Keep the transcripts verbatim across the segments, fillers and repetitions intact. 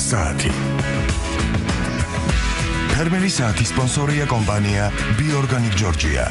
საათი. ფერმერის საათის სპონსორია კომპანია Bioorganic Georgia.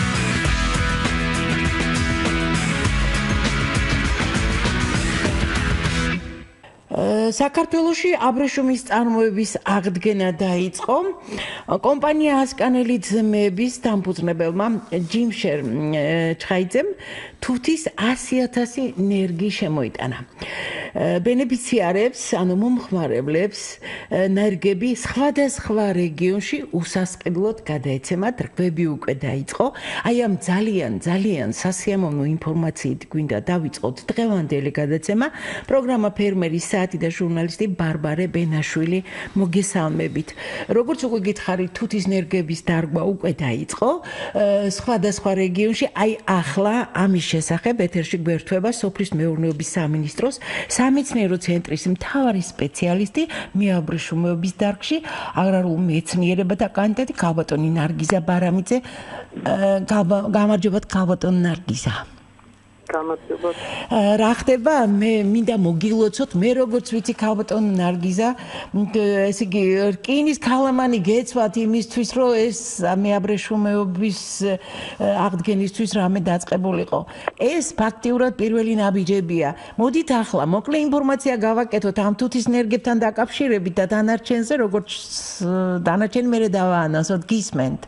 საქართველოში აბრეშუმის წარმოების აღდგენა დაიწყო. კომპანია ასკანელი ძმების დამფუძნებელმა ჯიმ ჩხაიძემ თუთის ასი ათასი ნერგი შემოიტანა. ბენეფიციარებს, ანუ მომხმარებლებს ნერგები სხვადასხვა რეგიონში უსასყიდლოდ გადაეცემათ, რღვევი უკვე დაიწყო. აი ამ ძალიან ძალიან სასიამოვნო ინფორმაციით გვინდა დავიწყოთ დღევანდელი გადაცემა. პროგრამა ფერმერის საათი და ჟურნალისტი ბარბარე ბენაშვილი მოგესალმებით. როგორც უკვე გითხარით, თუთის ნერგების დარგვა უკვე დაიწყო. სხვადასხვა რეგიონში, აი ახლა ამის შესახებ ეთერში გვერდება სოფლის მეურნეობის სამინისტროს სამეცნიერო ცენტრის მთავარი სპეციალისტი მეაბრეშუმეობის დარგში, აგრარულ მეცნიერებათა კანდიდატი ქალბატონი ნარგიზა ბარამიძე. გამარჯობათ ქალბატონი ნარგიზა. გამარჯობათ. რა ხდება? მე მინდა მოგილოცოთ, მე როგორც ვიცი ქალბატონი ნარგიზა, ესე იგი რკინის ქალამანი გეცვათ იმისთვის, რომ ეს მეაბრეშუმეობის აღდგენისთვის რამე დაწყებულიყო. ეს ფაქტიურად პირველი ნაბიჯებია. მოდით ახლა მოკლე ინფორმაცია გავაკეთოთ ამ თუთის ნერგებთან დაკავშირებით და დანარჩენზე, როგორც დანარჩენი მერე დავაანონსოთ, გისმენთ.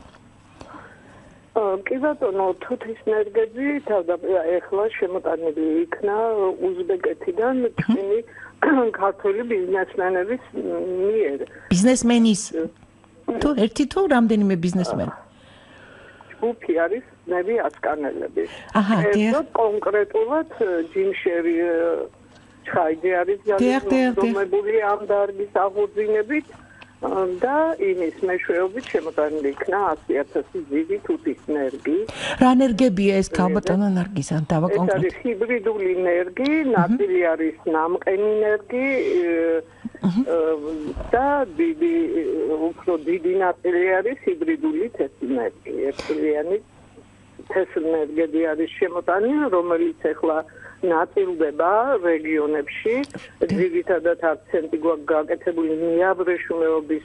კი ბატონო, თუთის ნერგები ახლა შემოტანილი იქნა უზბეკეთიდან ჩვენი ქართული ბიზნესმენების მიერ. ბიზნესმენის თუ ერთი თუ რამდენიმე ბიზნესმენი? ჯგუფი არის ნები ასკანელები. აჰა, დიახ. კონკრეტულად ჯიმ ჩხაიძე არის დამოკიდებული ამ დარგის აღორძინებით. და იმის მეშვეობით შემოტანილი იქნა ასი ათასი ძირი თუთის ნერგი. რა ნერგებია ეს ქალბატონო ნარგიზა? დავაკონკრეტოთ. ეს არის ჰიბრიდული ნერგი, ნაწილი არის ნამყენი ნერგი და დიდი უფრო დიდი ნაწილი არის ჰიბრიდული თესლი ნერგი. ერთწლიანი თესლი ნერგები არის შემოტანილი, რომელიც ახლა ნაწილდება რეგიონებში, ძირითადად აქცენტი გვაქვს გაკეთებული მეაბრეშუმეობის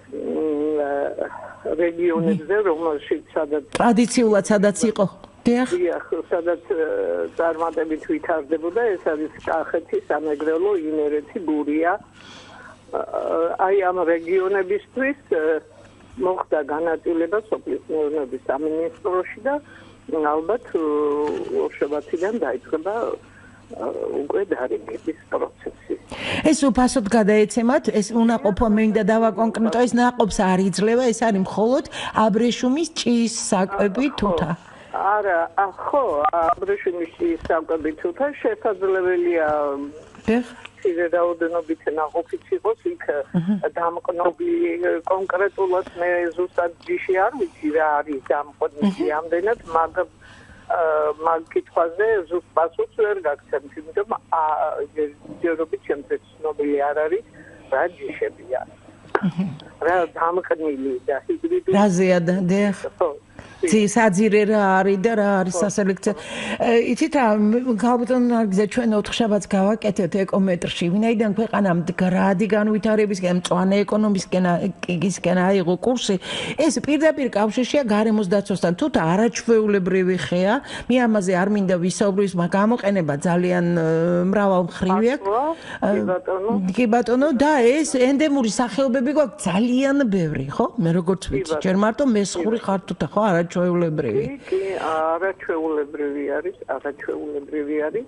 რეგიონებზე, რომელშიც სადაც ტრადიციულად სადაც იყო. დიახ. დიახ, სადაც წარმატებით ვითარდებოდა, ეს არის კახეთი, სამეგრელო, იმერეთი, გურია. აი ამ რეგიონებისთვის მოხდა განაწილება სოფლის მეურნეობის სამინისტროში და ალბათ ორშაბათიდან დაიწყება უკვე დარიგების პროცესი. ეს უფასოდ გადაეცემათ, ეს უნაყოფო მე მინდა დავაკონკრეტო, ეს ნაყოფს არ იძლევა, ეს არის მხოლოდ აბრეშუმის ჭიის საკვები თუთა. არა, ხო, აბრეშუმის ჭიის საკვები თუთა შესაძლებელია. დიახ. ისე რაოდენობით ნაყოფიც იყოს იქ დამკნობილი კონკრეტულად მე ზუსტად ჯიში არ ვიცი რა არის დამყნილი ამდენად მაგ მაგ კითხვაზე ზუსტ პასუხს ვერ გაგცემთ, იმიტომ ჯერობით შემთხვევით ცნობილი არ არის რა ჯიშებია. რა დამყნილი და ჰიბრიდული რაზეა დიახ. ці საძირე რა არის და რა არის სასელექციო. იცით რა, ქალბატონო ნარგიზა ჩვენ ოთხშაბათს გავაკეთეთ ეკომეტრში, ვინაიდან ქვეყანამ გრადი განვითარებისკენ, მწვანე ეკონომიკისკენ აიღო კურსი, ეს პირდაპირ კავშირშია გარემოს დაცვასთან. თუთა არაჩვეულებრივი ხეა, მე ამაზე არ მინდა ვისაუბრო, ის გამოყენება ძალიან მრავალმხრივი აქვს. კი ბატონო, და ეს ენდემური სახეობები გვაქვს ძალიან ბევრი, ხო? მე როგორც ვიცი, ჯერ მარტო მესხური ხარ თუთა, ხო? არაჩვეულებრივი. კი, არაჩვეულებრივი არის, არაჩვეულებრივი არის.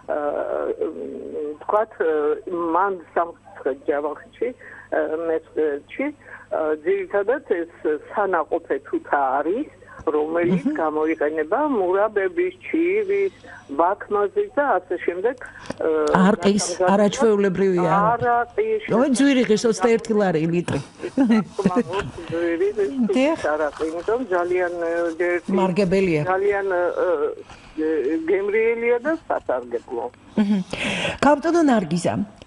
თქვათ, მან სამხრეთ ჯავახეთში, მეცხრეში, ძირითადად ეს სანაყოფე თუთა არის, რომელიც გამოიყენება მურაბების, ჩირის, ვაქმაზის და ასე შემდეგ. არყის, არაჩვეულებრივია. არაყის. ой, ძვირი ღირს ოცდაერთი ლარი ლიტრი. ძვირი ღირს არაყი, იმიტომ ძალიან მარგებელია. ძალიან გემრიელია და სასარგებლო. ქალბატონო ნარგიზა,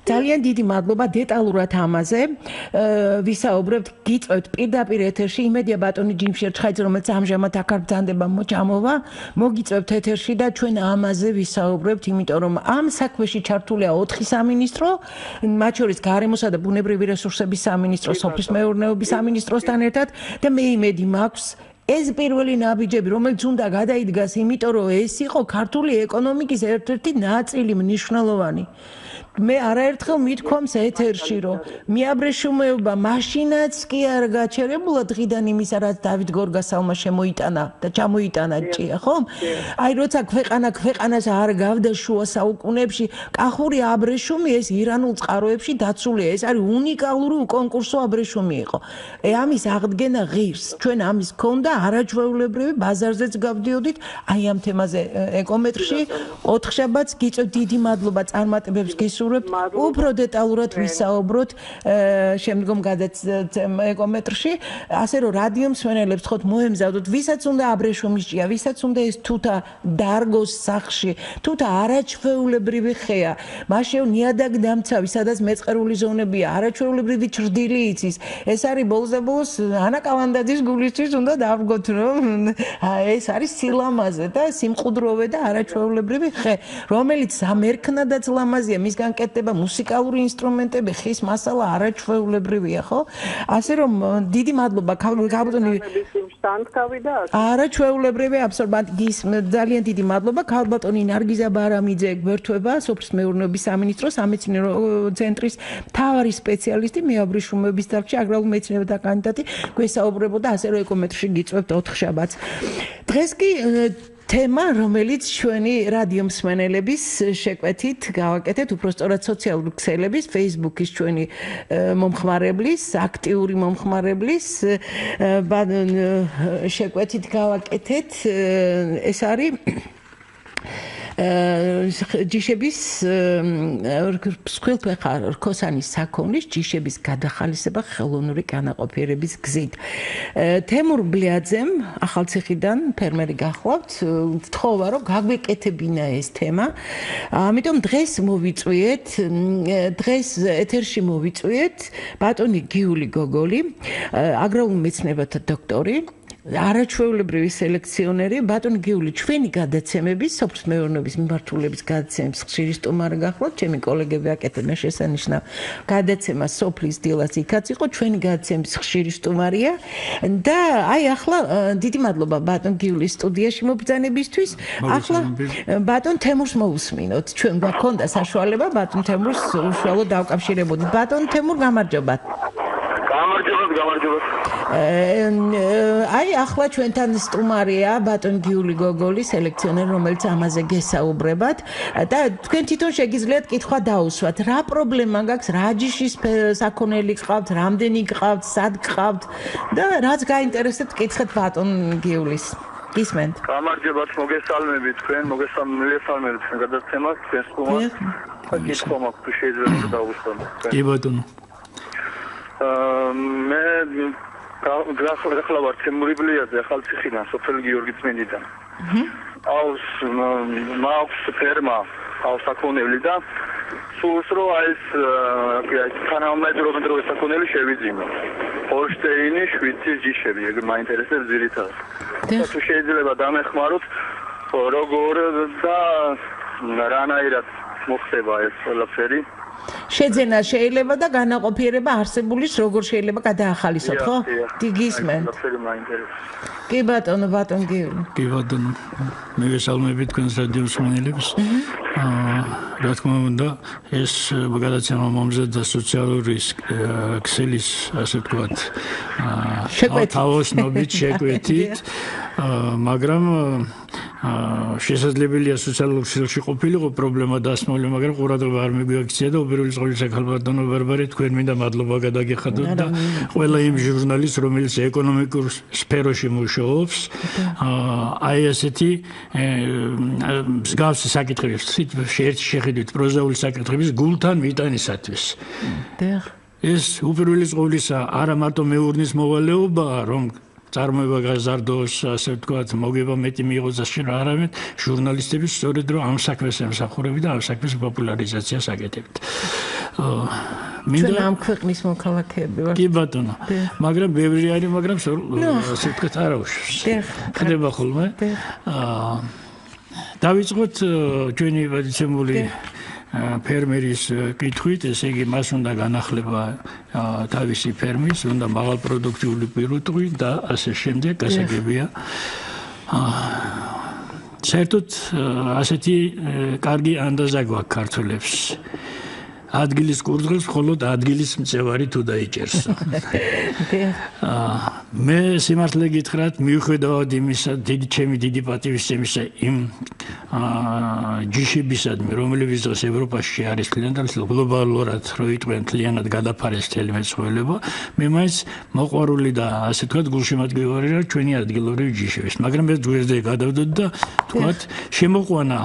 ძალიან დიდი მადლობა დეტალურად ამაზე. ვისაუბრებთ, გიწევთ პირდაპირ ეთერში იმედია ბატონი ჯიმშერ ჩხაიძე, რომელიც ამჟამად აქ არ ბრძანდება მოჭამოვა, მოგიწევთ ეთერში და ჩვენ ამაზე ვისაუბრებთ, იმიტომ რომ ამ საქმეში ჩართულია ოთხი სამინისტრო, მათ შორის გარემოსა და ბუნებრივი რესურსების სამინისტრო, სოფლის მეურნეობის სამინისტროსთან ერთად და მე იმედი მაქვს ეს პირველი ნაბიჯები, რომელიც უნდა გადაიდგას, იმიტომ რომ ეს იყო ქართული ეკონომიკის ერთ-ერთი ნაწილი მნიშვნელოვანი. მე არაერთხელ მithქვამს ეთერში, რომ მიაბრეშუმეობა მაშინაც კი არ გაჩერებულა დღიდან იმისა, რაც დავით გორგასალმა შემოიტანა და ჩამოიტანა ჭია, ხო? აი როცა ქვეყანა ქვეყანას არ გავდა შუა საუკუნეებში, კახური აბრეშუმი ეს ირანულ წყაროებში დაცულია. ეს არის უნიკალური უკონკურსო აბრეშუმი იყო. ე ამის აღდგენა ღირს. ჩვენ ამის ქონდა არაჩვეულებრივი ბაზარზეც გავდიოდით, აი ამ თემაზე ეკომეტრში ოთხშაბათს გიწევთ დიდი მადლობა წარმატებებს გესურვებთ. უფრო დეტალურად ვისაუბროთ შემდგომ გადაცემ ეკომეტრში, ასე რომ რადიო მსმენელებს ხოთ მოემზადოთ, ვისაც უნდა აბრეშუმის ჭია, ვისაც უნდა ეს თუთა დარგოს სახში, თუთა არაჩვეულებრივი ხეა, მაშინ ნიადაგ დამცავი, სადაც მეწყერული ზონებია, არაჩვეულებრივი ჩრდილი იცის. ეს არის ბოლოს ანა კალანდაძის გულისთვის უნდა დავგოთ, რომ ეს არის სილამაზე და სიმყუდროვე და არაჩვეულებრივი ხე, რომელიც სამერქნადაც ლამაზია, მისგან კეთდება მუსიკალური ინსტრუმენტები, ხის მასალა არაჩვეულებრივია, ხო? ასე რომ დიდი მადლობა ქალბატონი არაჩვეულებრივი აბსოლუტურად ძალიან დიდი მადლობა ქალბატონი ნარგიზა ბარამიძე გვერდთვება სოფლის მეურნეობის სამინისტროს სამეცნიერო ცენტრის მთავარი სპეციალისტი მეაბრეშუმეობის დარგში აგრარულ მეცნიერებათა კანდიდატი გვესაუბრებოდა ასე რომ ეკომეტრში გიწევთ ოთხშაბათს. დღეს კი თემა, რომელიც ჩვენი რადიო მსმენელების შეკვეთით გავაკეთეთ, უпростоრად სოციალური ქსელების, Facebook-ის ჩვენი მომხმარებლის, აქტიური მომხმარებლის შეკვეთით გავაკეთეთ. ეს არის ჯიშების მსხვილფეხა რქოსანის საქონლის ჯიშების გადახალისება ხელოვნური განაყოფიერების გზით. თემურ ბლიაძემ ახალციხიდან ფერმერი გახლავთ, ვთხოვა რომ გაგვეკეთებინა ეს თემა. ამიტომ დღეს მოვიწვიეთ, დღეს ეთერში მოვიწვიეთ ბატონი გიული გოგოლი, აგრარულ მეცნიერებათა დოქტორი, არაჩვეულებრივი სელექციონერი, ბატონი გიული ჩვენი გადაცემების, სოფლის მეურნეობის მიმართულების გადაცემების ხშირი სტუმარი გახლავთ, ჩემი კოლეგები აკეთებენ შესანიშნავ გადაცემას სოფლის დილას იქაც იყო, ჩვენი გადაცემების ხშირი სტუმარია და აი ახლა დიდი მადლობა ბატონ გიulis სტუდიაში მობრძანებისთვის. ახლა ბატონ თემურს მოусმინოთ. ჩვენ გვაქონდა საშუალება ბატონ თემურს უშუალოდ დავკავშირებოდით. ბატონ თემურ გამარჯობა. გამარჯობა, გამარჯობა. აი ახლა ჩვენთან სტუმარია ბატონ გიული გოგოლი, სელექციონერი, რომელიც ამაზე გესაუბრებათ და თქვენ თვითონ შეგიძლიათ კითხვა დაუსვათ. რა პრობლემა გაქვს, რა ჯიშის საქონელი გყავთ, რამდენი გყავთ, სად გყავთ და რაც გაინტერესებთ, კითხეთ ბატონ გიulis. გისმენთ. გამარჯობათ, მოგესალმებით თქვენ, მოგესალმებით თქვენ გადაცემას, თქვენ სტუმარს. კითხვა მაქვს, თუ შეიძლება დავუსვათ. კი ბატონო. მე გახლავართ თემური ბლიაძე ახალციხიდან, სოფელ გიორგი წმინდიდან. აუს მაქვს ფერმა, აუს საქონელი და სულს რო ეს თანამედროვე დროის საქონელი შევიძინო. ჰოლშტეინი, შვიცი ჯიშები, ეგ მაინტერესებს ძირითადად. თუ შეიძლება დამეხმაროთ, როგორ და რანაირად მოხდება ეს ყველაფერი. შეძენა შეიძლება და განაყოფიერება არსებულის როგორ შეიძლება გადაახალისოთ, ხო? გისმენთ. კი ბატონო, ბატონ გიული. კი ბატონო. მე ვესალმებით თქვენს რადიო მსმენელებს. აა, რა თქმა უნდა, ეს გადაცემა მომზადდა სოციალური ქსელის, ასე ვთქვათ, აა, თავოსნობით შეკვეთით, მაგრამ შესაძლებელია სოციალურ ქსელში ყოფილიყო პრობლემა დასმული, მაგრამ ყურადღება არ მიგვაქცია და უპირველეს ყოვლისა ქალბატონო ბარბარე თქვენ მინდა მადლობა გადაგიხადოთ და ყველა იმ ჟურნალისტს, რომელიც ეკონომიკურ სფეროში მუშაობს, აი ესეთი მსგავსი საკითხების ერთ შეხედვით პროზაული საკითხების გულთან მიტანისათვის. ეს უპირველეს ყოვლისა არა მარტო მეურნეობის მოვალეობაა, რომ წარმოება გაზარდოს, ასე ვთქვათ, მოგება მეტი მიიღოს და შენ არამედ ჟურნალისტები სწორედ რომ ამ საქმეს ემსახურები და ამ საქმის პოპულარიზაციას აკეთებთ. მინდა ამ ქვეყნის მოქალაქეები ვართ. კი ბატონო. მაგრამ ბევრი არის, მაგრამ ასე ვთქვათ არა უშავს. ხდება ხოლმე. აა დავიწყოთ ჩვენი პატიცემული ფერმერის კითხვით, ესე იგი მას უნდა განახლება თავისი ფერმის, უნდა მაღალპროდუქტიული პირუტყვი და ასე შემდეგ, გასაგებია. საერთოდ ასეთი კარგი ანდაზა გვაქვს ქართველებს. ადგილის კურძღელს მხოლოდ ადგილის მწევარი თუ დაიჭერს. მე სიმართლე გითხრათ, მიუხედავად იმისა, დიდი ჩემი დიდი პატივისცემისა იმ ჯიშებისადმი, რომლებიც დღეს ევროპაში არის თლიანად გლობალურად რო იყვნენ თლიანად გადაფარეს მთელი მეცხოველება, მე მაინც მოყვარული და ასე ვთქვათ გულშემატკივარი რა ჩვენი ადგილობრივი ჯიშების. მაგრამ მე ძვირზე გადავდოდ და ვთქვათ, შემოყვანა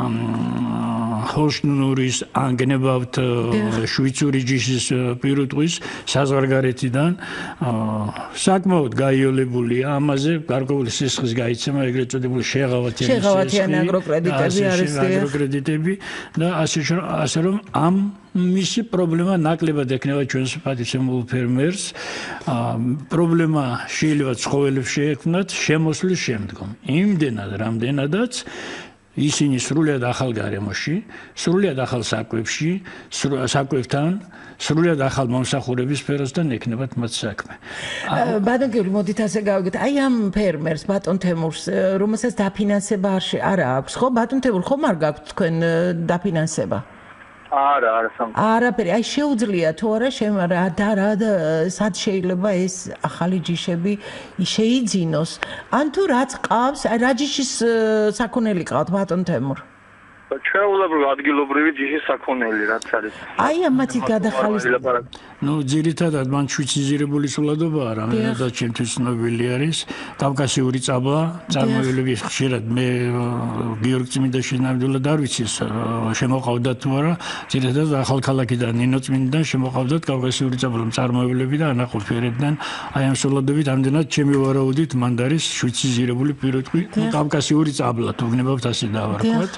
ჰოლშტინურის ან გნებავთ შვიცური ჯიშის პირუტყვის საზღვარგარეთიდან საკმაოდ გაიოლებული ამაზე გარკვეული სისხლის გაიცემა, ეგრეთ წოდებული შეღავათიანი აგროკრედიტები არის აგროკრედიტები და ასე ასე რომ ამ მისი პრობლემა ნაკლებად ექნება ჩვენს პატიცემულ ფერმერს. პრობლემა შეიძლება ცხოველებს შეექმნათ შემოსვლის შემდგომ. იმდენად, რამდენადაც ისინი სრულიად ახალ გარემოში, სრულიად ახალ საკვებში, საკვებთან, სრულიად ახალ მომსახურების სფეროსთან ექნებათ მათ საქმე. ბატონ გიორგი, მოდით ასე გავიგეთ. აი ამ ფერმერს, ბატონ თემურს, რომელსაც დაფინანსება არ აქვს, ხო? ბატონ თემურ, ხომ არ გაქვთ თქვენ დაფინანსება? არა, არა სამ. არაფერი, აი შეუძლია თუ არა შემარა და რა სად შეიძლება ეს ახალი ჯიშები შეიძინოს? ან თუ რაც ყავს, აი რა ჯიშის საქონელი ყავთ ბატონ თემურ? ჩვეულებრივ ადგილობრივი ჯიშის საქონელი რაც არის. აი ამათი გადახალისება. ნუ ძირითადად მან შვიციზირებული სულადობაა, რამდენადაც ჩემთვის ცნობილი არის. კავკასიური წაბლა, წარმოებები ხშირად მე გიორგი წმინდაშვილის ნამდვილად არ ვიცი, შემოყავდათ თუ არა, ძირითადად ახალქალაქიდან, ნინო წმინდიდან შემოყავდათ კავკასიური წაბლა წარმოებლები და ანაყოფიერებდნენ. აი ამ სულადობით ამდენად ჩემი ვარაუდით მან არის შვიციზირებული პირუტყვი, კავკასიური წაბლა, თუ გნებავთ ასე დავარქვათ.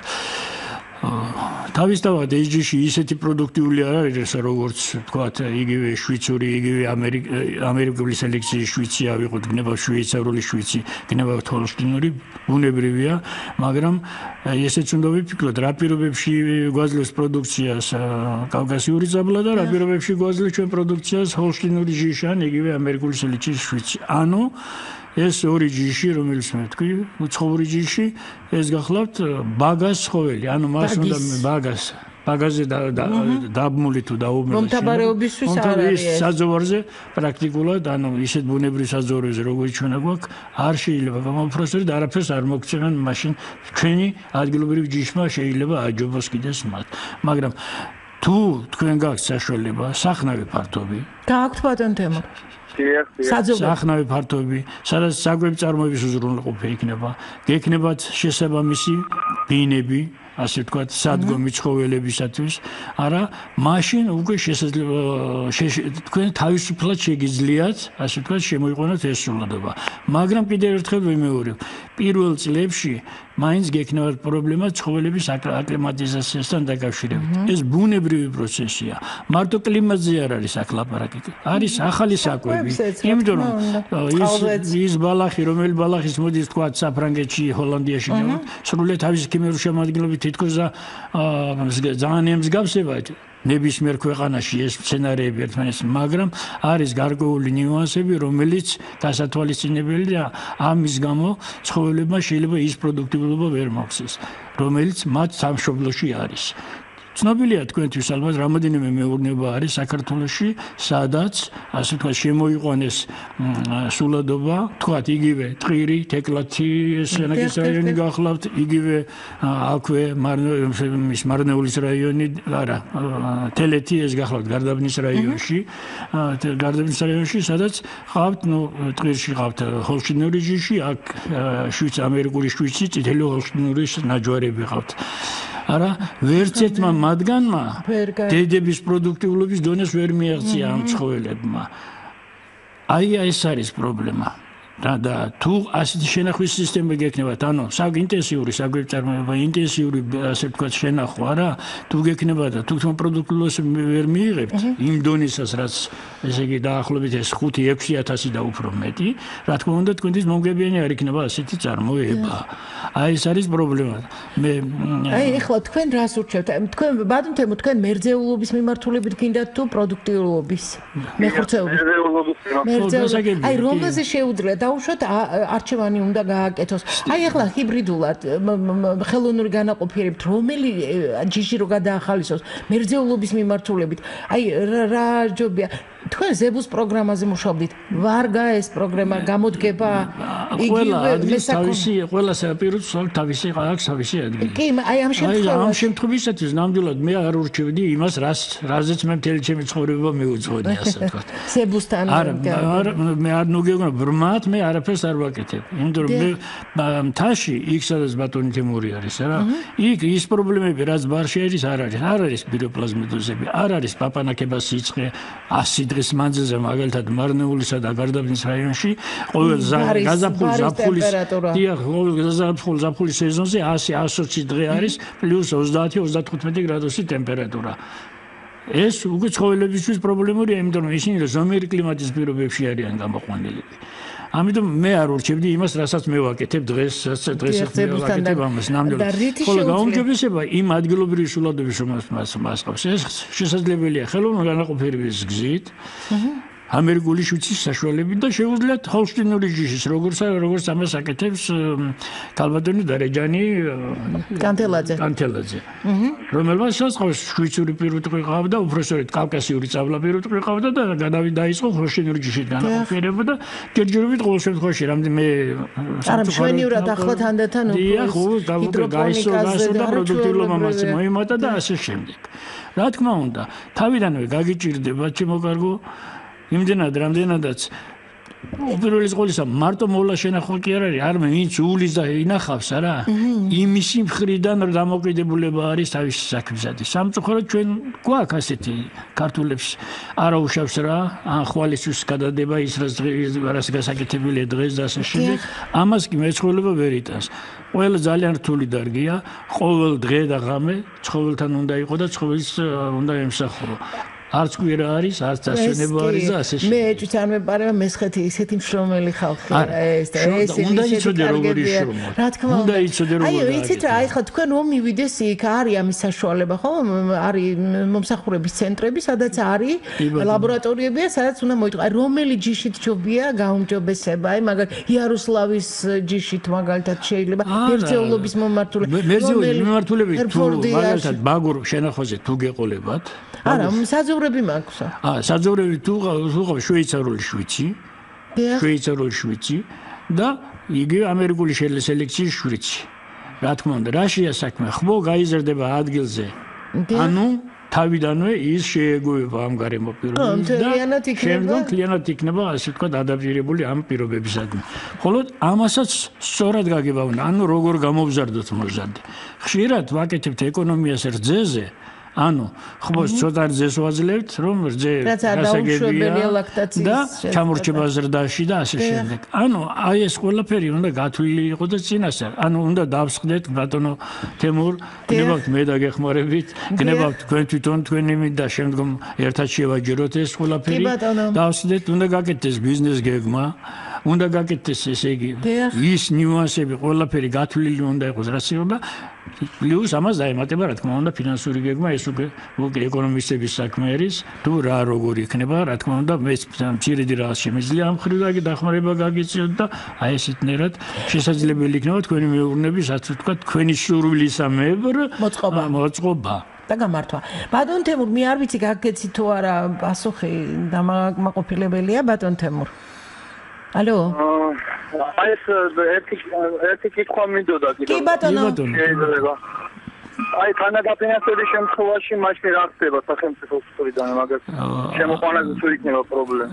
თავისთავად ეს ჯიში ისეთი პროდუქტიული არ არის, როგორც თქვათ, იგივე შვიცური, იგივე ამერიკული სელექციის შვიცი ავიღოთ, გნებავთ შვეიცარიული შვიცი, გნებავთ ჰოლშტინური, ბუნებრივია, მაგრამ ესეც უნდა ვიფიქროთ, რა პირობებში გვაძლევს პროდუქციას კავკასიური წაბლა და რა პირობებში გვაძლევს ჩვენ პროდუქციას ჰოლშტინური ჯიში ან იგივე ამერიკული სელექციის შვიცი. ანუ ეს ორი ჯიში, რომელიც მე ვთქვი, უცხოური ჯიში, ეს გახლავთ ბაგას ცხოველი, ანუ მას უნდა ბაგას, ბაგაზე დაბმული თუ დაუმრეს. მომთაბარეობისთვის არ არის ეს. საძოვარზე პრაქტიკულად, ანუ ისეთ ბუნებრივ საძოვარზე, როგორც ჩვენ გვაქვს, არ შეიძლება გამოფროსოთ და არაფერს არ მოგცემენ, მაშინ ჩვენი ადგილობრივი ჯიშმა შეიძლება აჯობოს კიდეს მათ. მაგრამ თუ თქვენ გაქვთ საშუალება, სახნავი ფართობი. გაქვთ ბატონ თემურ. სახნავი ფართობი, სადაც საკვები წარმოების უზრუნველყოფა იქნება, გექნებათ შესაბამისი ბინები, ასე ვთქვათ, სადგომი ცხოველებისათვის, არა, მაშინ უკვე შესაძლოა თქვენ თავისუფლად შეგიძლიათ, ასე ვთქვათ, შემოიყვანოთ ეს სულადობა. მაგრამ კიდევ ერთხელ ვიმეორებ, პირველ წლებში მაინც გექნებათ პრობლემა ცხოველების აკლიმატიზაციასთან დაკავშირებით. ეს ბუნებრივი პროცესია. მარტო კლიმატზე არ არის აქ ლაპარაკი. არის ახალი საკვები. იმიტომ რომ ის ის ბალახი, რომელი ბალახის მოდის თქვათ საფრანგეთში, ჰოლანდიაში, სრულიად თავისი ქიმიური შემადგენლობით თითქოს ძალიან ემსგავსება ნებისმიერ ქვეყანაში ეს სცენარები ერთმანეთს, მაგრამ არის გარკვეული ნიუანსები, რომელიც დასათვალისწინებელია, ამის გამო ცხოველებმა შეიძლება ის პროდუქტიულობა ვერ მოხდეს, რომელიც მათ სამშობლოში არის. ცნობილია თქვენთვის ალბათ რამოდენიმე მეურნეობა არის საქართველოში, სადაც ასე ვთქვათ შემოიყვანეს სულადობა, თქვათ იგივე ტყირი, თეკლათი, სენაკის რაიონი გახლავთ, იგივე აქვე მის მარნეულის რაიონი, არა, თელეთი ეს გახლავთ გარდაბნის რაიონში, გარდაბნის რაიონში, სადაც ყავთ, ნუ ტყირში ყავთ ჰოლშტინური ჯიში, აქ შვიც ამერიკული შვიცი, წითელი ჰოლშტინურის ნაჯვარები ყავთ. არა, ვერც ერთმა მათგანმა დედების პროდუქტიულობის დონეს ვერ მიაღწია ამ ცხოველებმა. აი ეს არის პრობლემა. და თუ ასეთი შენახვის სისტემა გექნებათ, ანუ საინტენსიური საგვეწარმოება, ინტენსიური ასე ვთქვათ შენახვა რა, თუ გექნება და თუ თვითონ პროდუქტულობას ვერ მიიღებთ იმ დონისას, რაც ესე იგი დაახლოებით ეს ხუთი ექვსი ათასი და უფრო მეტი, რა თქმა უნდა თქვენთვის მომგებიანი არ იქნება ასეთი წარმოება. აი ეს არის პრობლემა. მე აი ეხლა თქვენ რას ურჩევთ? თქვენ ბატონ თემო თქვენ მერძეულობის მიმართულებით გინდათ თუ პროდუქტიულობის? მეხორცეობის. მერძეულობის. აი რომელზე შეუძლია დაუშვათ არჩევანი უნდა გააკეთოს. აი ახლა ჰიბრიდულად ხელოვნური განაყოფიერებით რომელი ჯიში რო გადაახალისოს მერძეულობის მიმართულებით. აი რა ჯობია თქვენ ზებუს პროგრამაზე მუშაობდით. ვარგა ეს პროგრამა გამოდგება ყველა ადგილს თავისი ყველა საპირუს თავისი აქვს თავისი ადგილი. კი, აი ამ შემთხვევაში აი ამ შემთხვევისათვის ნამდვილად მე არ ურჩევდი იმას, რაც რაზეც მე მთელი ჩემი ცხოვრება მიუძღვნი, ასე ვთქვათ. ზებუსთან არა, მე არ ნუგეგონა ბრმად მე არაფერს არ ვაკეთებ. იმიტომ რომ მე მთაში იქ სადაც ბატონი თემური არის, რა. იქ ის პრობლემები, რაც ბარში არის, არ არის. არ არის ბიროპლაზმიდოზები, არ არის პაპანაკებას სიცხე ასი დღის მანძილზე მაგალითად მარნეულისა და გარდაბნის რაიონში ყოველ გაზაფხულ ზაფხულის დიახ ყოველ გაზაფხულ ზაფხულის სეზონზე ასი ოცი დღე არის პლუს ოცდაათი ოცდათხუთმეტი გრადუსი ტემპერატურა. ეს უკვე ცხოველებისთვის პრობლემურია, იმიტომ რომ ისინი ზომიერი კლიმატის პირობებში არიან გამოყვანილები. ამიტომ მე არ ურჩევდი იმას, რასაც მე ვაკეთებ დღეს, დღეს ვაკეთებ ამას ნამდვილად. ხოლო გაუმჯობესება იმ ადგილობრივი სულადების რომელსაც მასყავს. ეს შესაძლებელია ხელოვნური განაყოფიერების გზით. ამერიკული შვიცის საშუალებით და შეუძლიათ ჰოლშტინური ჯიშის, როგორც როგორც ამას აკეთებს ქალბატონი დარეჯანი კანთელაძე. კანთელაძე. რომელმაც შეწყავს შვიცური პირუტყვი ყავდა, უბრალოდ კავკასიური წაბლა პირუტყვი ყავდა და გადავიდა დაიწყო ჰოლშტინური ჯიშით განაყოფიერება და ჯერჯერობით ყოველ შემთხვევაში რამდენი მე არა მშვენივრად ახლო თანდათან ჰიდროპონიკაზე და პროდუქტიულობა მას მოიმატა და ასე შემდეგ. რა თქმა უნდა, თავიდანვე გაგიჭირდება ჩემო კარგო იმდენად რამდენადაც უპირველეს ყოვლისა მარტო მოვლა შენახვა კი არ არის, არამედ ვინც უulis და ინახავს არა, იმისი მხრიდან დამოკიდებულება არის თავისი საქმისათვის. სამწუხაროდ ჩვენ გვაქვს ასეთი ქართულებს არაუშავს რა, ან ხვალისთვის გადადება ის რაც გასაკეთებელია დღეს და ასე შემდეგ, ამას კი მეცხოველება ვერ იტანს. ყველა ძალიან რთული დარგია, ყოველ დღე და ღამე ცხოველთან უნდა იყო და ცხოველს უნდა ემსახურო. არც კვირა არის, არც დასვენება არის და ასე შემდეგ. მე ეჭვით არ მეპარება მესხეთი ისეთი მშრომელი ხალხია ეს და ეს უნდა იცოდე როგორი შრომა. რა თქმა უნდა. უნდა იცოდე როგორი. აი იცით რა, აი ხა თქვენ რომ მივიდეს იქ არის ამის საშუალება, ხო? არის მომსახურების ცენტრები, სადაც არის ლაბორატორიებია, სადაც უნდა მოიტყვა. აი რომელი ჯიშით ჯობია გაუმჯობესება? აი მაგალითად იაროსლავის ჯიშით მაგალითად შეიძლება მერძეულობის მომართულებით. მერძეულობის მიმართულებით თუ მაგალითად ბაგურ შენახვაზე თუ გეყოლებათ არა, საძოვრები მაქვს. აა, საძოვრები თუ თუ შვეიცარიული შვიცი. შვეიცარიული შვიცი და იგივე ამერიკული სელექციის შვიცი. რა თქმა უნდა, რაშია საქმე? ხმო გაიზრდება ადგილზე. ანუ თავიდანვე ის შეეგუება ამ გარემო პირობებს და შემდგომ მთლიანად იქნება ასე ვთქვათ ადაპტირებული ამ პირობებისადმი. ხოლო ამასაც სწორად გაგება უნდა, ანუ როგორ გამოვზარდოთ მოზარდი. ხშირად ვაკეთებთ ეკონომიას რძეზე. ანუ ხმოს ცოტა რძეს ვაძლევთ, რომ რძე გასაგებია და ჩამორჩება ზრდაში და ასე შემდეგ. ანუ აი ეს ყველაფერი უნდა გათვლილი იყო და წინასწარ. ანუ უნდა დავსხდეთ ბატონო თემურ, გნებავთ მე და გეხმარებით, გნებავთ თქვენ თვითონ თქვენი მით და შემდგომ ერთად შევაჯეროთ ეს ყველაფერი. დავსხდეთ, უნდა გაკეთდეს ბიზნეს გეგმა. უნდა გაკეთდეს ესე იგი ის ნიუანსები ყველაფერი გათვლილი უნდა იყოს რაც შეიძლება პლუს ამას დაემატება რა თქმა უნდა ფინანსური გეგმა ეს უკვე ეკონომისტების საქმე არის თუ რა როგორი იქნება რა თქმა უნდა მე მცირედი რაღაც შემიძლია ამ ხრიდან დახმარება გაგიწიოთ და აი ესეთნაირად შესაძლებელი იქნება თქვენი მეურნეობის ასე ვთქვათ თქვენი სურვილისამებრ მოწყობა მოწყობა და გამართვა. ბატონ თემურ, მე არ ვიცი გაგეცი თუ არა პასუხი დამაკმაყოფილებელია ბატონ თემურ. Алло. აი ეს ერთი ერთი კითხვა მინდოდა კიდევ. კი ბატონო. აი თანადაფინანსების შემთხვევაში მაშინ რა ხდება სახელმწიფოს მხრიდან მაგას შემოყვანაზე თუ იქნება პრობლემა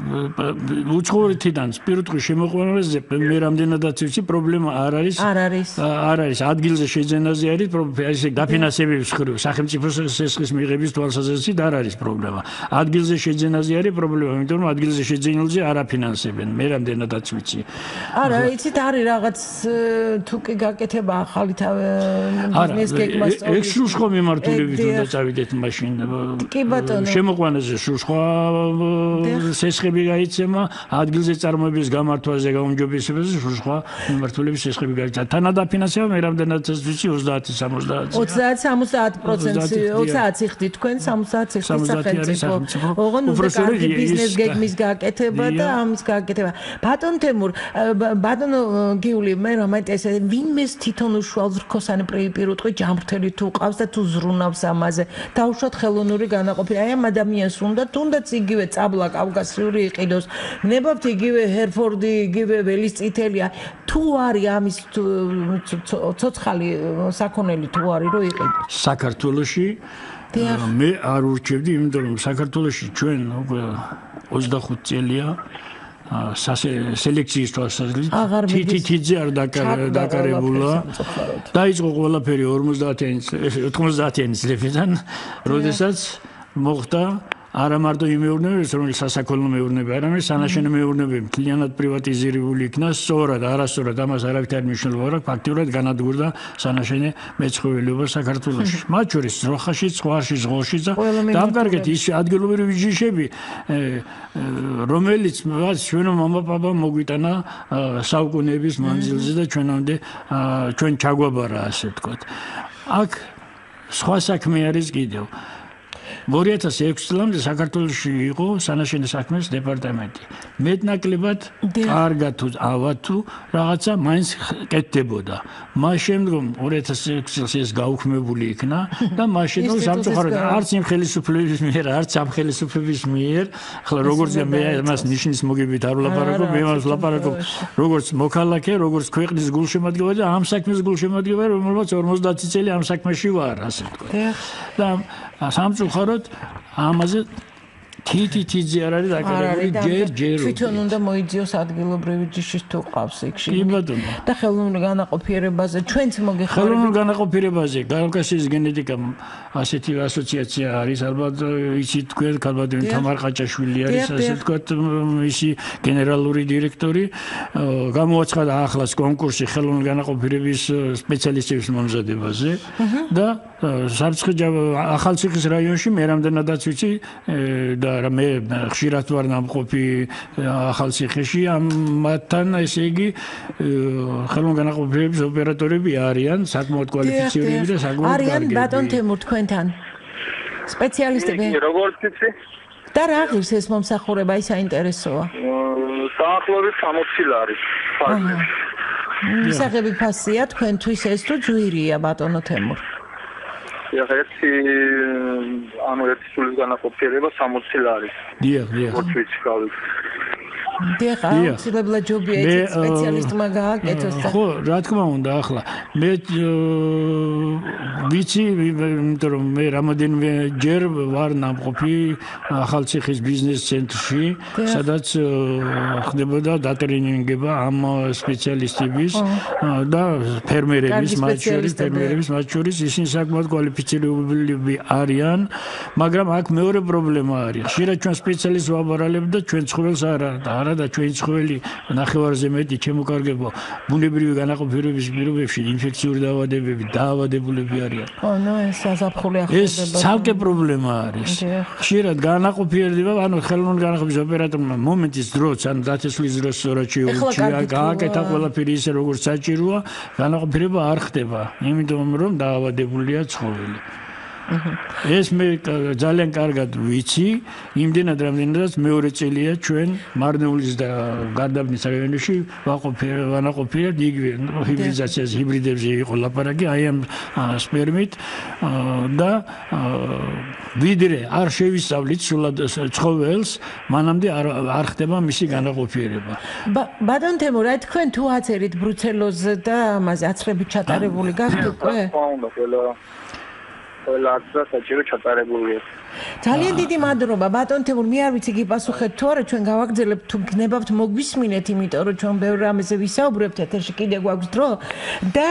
უცხოეთიდან სპირტყვის შემოყვანაზე მე რამდენადაც ვიცი პრობლემა არ არის არ არის არ არის ადგილზე შეძენაზე არის ესე დაფინანსების ხრივ სახელმწიფოს სესხის მიღების თვალსაზრისით არ არის პრობლემა ადგილზე შეძენაზე არის პრობლემა იმიტომ რომ ადგილზე შეძენილზე არ აფინანსებენ მე რამდენადაც ვიცი არა იცით არის რაღაც თუ კი გაკეთება ახალი ბიზნეს გეგმას ეგ სულშხო მიმართულებით უნდა წავიდეთ მაშინ კი ბატონო შემოყვანაზე სულშხო სესხები გაიცემა ადგილზე წარმოების გამართვაზე გაუმჯობესებაზე სულშხო მიმართულების სესხები გაიცემა თანადაფინანსება მე რამდენადაც ვიცი ოცდაათი სამოცდაათი ოცდაათი სამოცდაათი პროცენტი ოცდაათი ხდით თქვენ სამოცდაათი ხდით სახელმწიფო ოღონდ უნდა კარგი ბიზნეს გეგმის გაკეთება და ამის გაკეთება ბატონ თემურ ბატონო გიული მე რომ მაინტერესებს ვინმეს თვითონ უშუალოდ რქოსანი პირუტყვი ჯამრთელი თუ ყავს და თუ ზრუნავს ამაზე დაუშვათ ხელოვნური განაყოფი აი ამ ადამიანს უნდა თუნდაც იგივე წაბლა კავკასიური იყიდოს ნებავთ იგივე ჰერფორდი იგივე ველისწითელია თუ არის ამის ცოცხალი საქონელი თუ არის რომ იყიდოს საქართველოში მე არ ურჩევდი იმიტომ რომ საქართველოში ჩვენ ოცდახუთი წელია სელექციის თვალსაზრისით თითიძე არ დაკარებულა დაიწყო ყველაფერი ორმოცდაათიანი წლებიდან როდესაც მოხდა არა მარტო იმ მეურნეობებს, რომელიც სასაქონლო მეურნეობა, არამედ სანაშენო მეურნეობები მთლიანად პრივატიზირებული იქნა, სწორად, არასწორად ამას არავითარი მნიშვნელობა არ აქვს, ფაქტიურად განადგურდა სანაშენე მეცხოველეობა საქართველოში. მათ შორის ძროხაში, ცხვარში, ზღოში და დამკარგეთ ის ადგილობრივი ჯიშები, რომელიც მას ჩვენო მამაპაპამ მოგვიტანა საუკუნეების მანძილზე და ჩვენამდე ჩვენ ჩაგვაბარა, ასე ვთქვათ. აქ სხვა საქმე არის კიდევ. ორი ათას ექვსი წლამდე საქართველოში იყო სანაშენე საქმის დეპარტამენტი. მეტნაკლებად კარგად თუ ავად თუ რაღაცა მაინც კეთდებოდა. მას შემდგომ ორი ათას ექვსი წელს ეს გაუქმებული იქნა და მას შემდგომ სამწუხაროდ არც იმ ხელისუფლების მიერ, არც ამ ხელისუფლების მიერ, ახლა როგორც მე მას ნიშნის მოგებით არ ვლაპარაკობ, მე მას ვლაპარაკობ როგორც მოქალაქე, როგორც ქვეყნის გულშემატკივარი და ამ საქმის გულშემატკივარი, რომელსაც ორმოცდაათი წელი ამ საქმეში ვარ, ასე ვთქვათ. და სამწუხაროდ ამაზე თითითიძე არ არის დაკარებული ჯერ ჯერ თვითონ უნდა მოიძიოს ადგილობრივი ჯიშის თუ ყავს იქში კი ბატონო და ხელოვნურ განაყოფიერებაზე ჩვენც მოგეხმარებით ხელოვნურ განაყოფიერებაზე კავკასიის გენეტიკა ასეთი ასოციაცია არის ალბათ იცით თქვენ ალბათ თამარ ყაჭაშვილი არის ასე ვთქვათ ისი გენერალური დირექტორი გამოაცხადა ახლაც კონკურსი ხელოვნურ განაყოფიერების სპეციალისტების მომზადებაზე და საფრთხე ახალციხის რაიონში მე რამდენადაც ვიცი და მე ხშირად ვარ ნამყოფი ახალციხეში ამათთან ესე იგი ხელოვნურ განაყოფიერების ოპერატორები არიან საკმაოდ კვალიფიცირებული და საკმაოდ კარგი არიან ბატონ თემურ თქვენთან სპეციალისტები როგორც იცი და რა ღირს ეს მომსახურება აი საინტერესოა საახლოების სამოცი ლარი მისაღები ფასია თქვენთვის ეს თუ ძვირია ბატონო თემურ ერთი ანუ ერთი სულის განაყოფიერება სამოცი ლარი. დიახ, დიახ. ოჩვიცი გავიქ. დიახ, აუცილებლად ჯობია ეს სპეციალისტმა გააკეთოს. ხო, რა თქმა უნდა, ახლა მე ვიცი, იმიტომ რომ მე რამოდენიმე ჯერ ვარ ნამყოფი ახალციხის ბიზნეს ცენტრში, სადაც ხდებოდა დატრენინგება ამ სპეციალისტების და ფერმერების, მათ შორის ფერმერების, მათ შორის ისინი საკმაოდ კვალიფიცირებული არიან, მაგრამ აქ მეორე პრობლემა არის. ხშირად ჩვენ სპეციალისტს ვაბარალებთ და ჩვენ ცხოველს არა არა და ჩვენი ცხოველი ნახევარზე მეტი ჩემოკარგებო ბუნებრივი განაყოფიერების პირობებში ინფექციური დაავადებები დაავადებულები არიან. ხო, ნუ ეს საზაფხული ახლდება. ეს ცალკე პრობლემა არის. ხშირად განაყოფიერება, ანუ ხელოვნური განაყოფიერების ოპერატორმა მომენტის დროც, ანუ დათესვლის დროს სწორად შეურჩია, გააკეთა ყველაფერი ისე როგორც საჭიროა, განაყოფიერება არ ხდება, იმიტომ რომ დაავადებულია ცხოველი. ეს მე ძალიან კარგად ვიცი, იმდენად რამდენადაც მეორე წელია ჩვენ მარნეულის და გარდაბნის რაიონებში ვანაყოფიერებთ იგივე ჰიბრიდიზაციას ჰიბრიდებზე იყო ლაპარაკი აი ამ სპერმით და ვიდრე არ შევისწავლით სულად ცხოველს, მანამდე არ ხდება მისი განაყოფიერება. ბატონ თემურ, აი თქვენ თუ აცერით ბრუცელოზ და ამაზე აცრებით ჩატარებული გაქვთ უკვე? ყველა არცდა საჭირო ჩატარებულია. ძალიან დიდი მადლობა ბატონ თემურ, მე არ ვიცი გიპასუხეთ თუ არა, ჩვენ გავაგრძელებთ თუ გნებავთ მოგვისმინეთ, იმიტომ რომ ჩვენ ბევრ რამეზე ვისაუბრებთ, ეთერში კიდე გვაქვს დრო და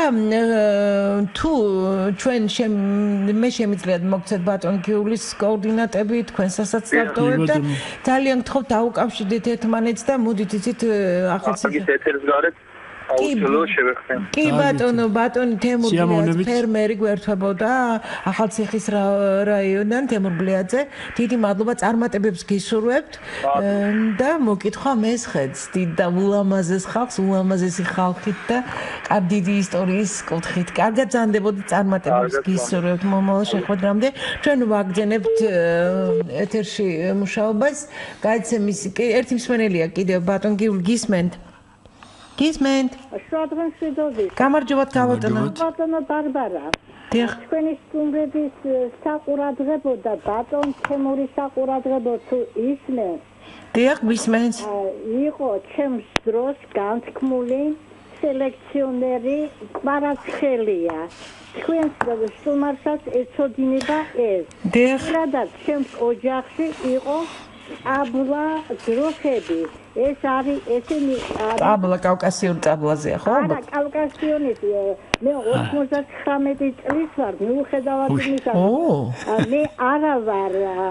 თუ ჩვენ მე შემიძლიათ მოგცეთ ბატონ გიულის კოორდინატები, თქვენსაც დავტოვებ და ძალიან გთხოვთ დაუკავშირდეთ ერთმანეთს და მოდით იცით ახალციხის ეთერს გარეთ აუცილებლად შევეხმენ. კი ბატონო, ბატონი თემურ ბლიაძე ფერმერი გვერდებოდა ახალციხის რაიონიდან თემურ ბლიაძე. დიდი მადლობა, წარმატებებს გისურვებთ და მოკითხვა მესხეთს დიდ და ულამაზეს ხალხს, ულამაზესი ხალხით და დიდი ისტორიის კუთხით. კარგად ზანდებოდი, წარმატებებს გისურვებთ მომავალ შეხვედრამდე. ჩვენ ვაგრძელებთ ეთერში მუშაობას. გაიცემის ერთი მსმენელია კიდევ ბატონ გიულ გისმენთ. გისმენთ. შუადღემ შვიდობით. გამარჯობათ გავატონო. ბატონო ბარბარა. დიახ. თქვენი სტუმრების საყურადღებო და ბატონ თემურის საყურადღებო თუ ისმენთ. დიახ, გისმენთ. იყო ჩემს დროს განთქმული სელექციონერი კვარაცხელია. თქვენ სტუმარსაც ეცოდინება ეს. დიახ. რადგან ჩემს ოჯახში იყო აბლა დროხები. ეს არის ესენი აბლა კავკასიურ ტაბლაზეა, ხო? არა, კავკასიონის მე ოცდათხმეტი წლის ვარ, მიუხედავად იმისა, მე არა ვარ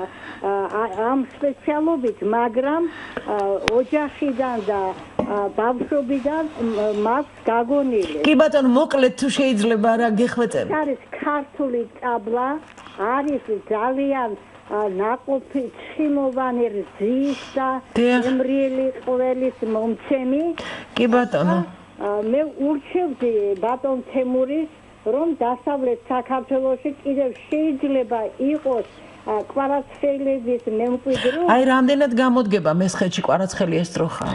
ამ სპეციალობით, მაგრამ ოჯახიდან და ბავშვობიდან მაქვს გაგონილი. კი ბატონო, მოკლედ თუ შეიძლება რა გეხვეწებ. არის ქართული ტაბლა, არის ძალიან ნაყოფი ცხიმოვანი რძის და ემრიელი ყველის მომცემი. კი ბატონო. მე ურჩევდი ბატონ თემურის, რომ დასავლეთ საქართველოში კიდევ შეიძლება იყოს კვარაცხელების მემკვიდრო. აი რამდენად გამოდგება მესხეთში კვარაცხელი ესტროხა.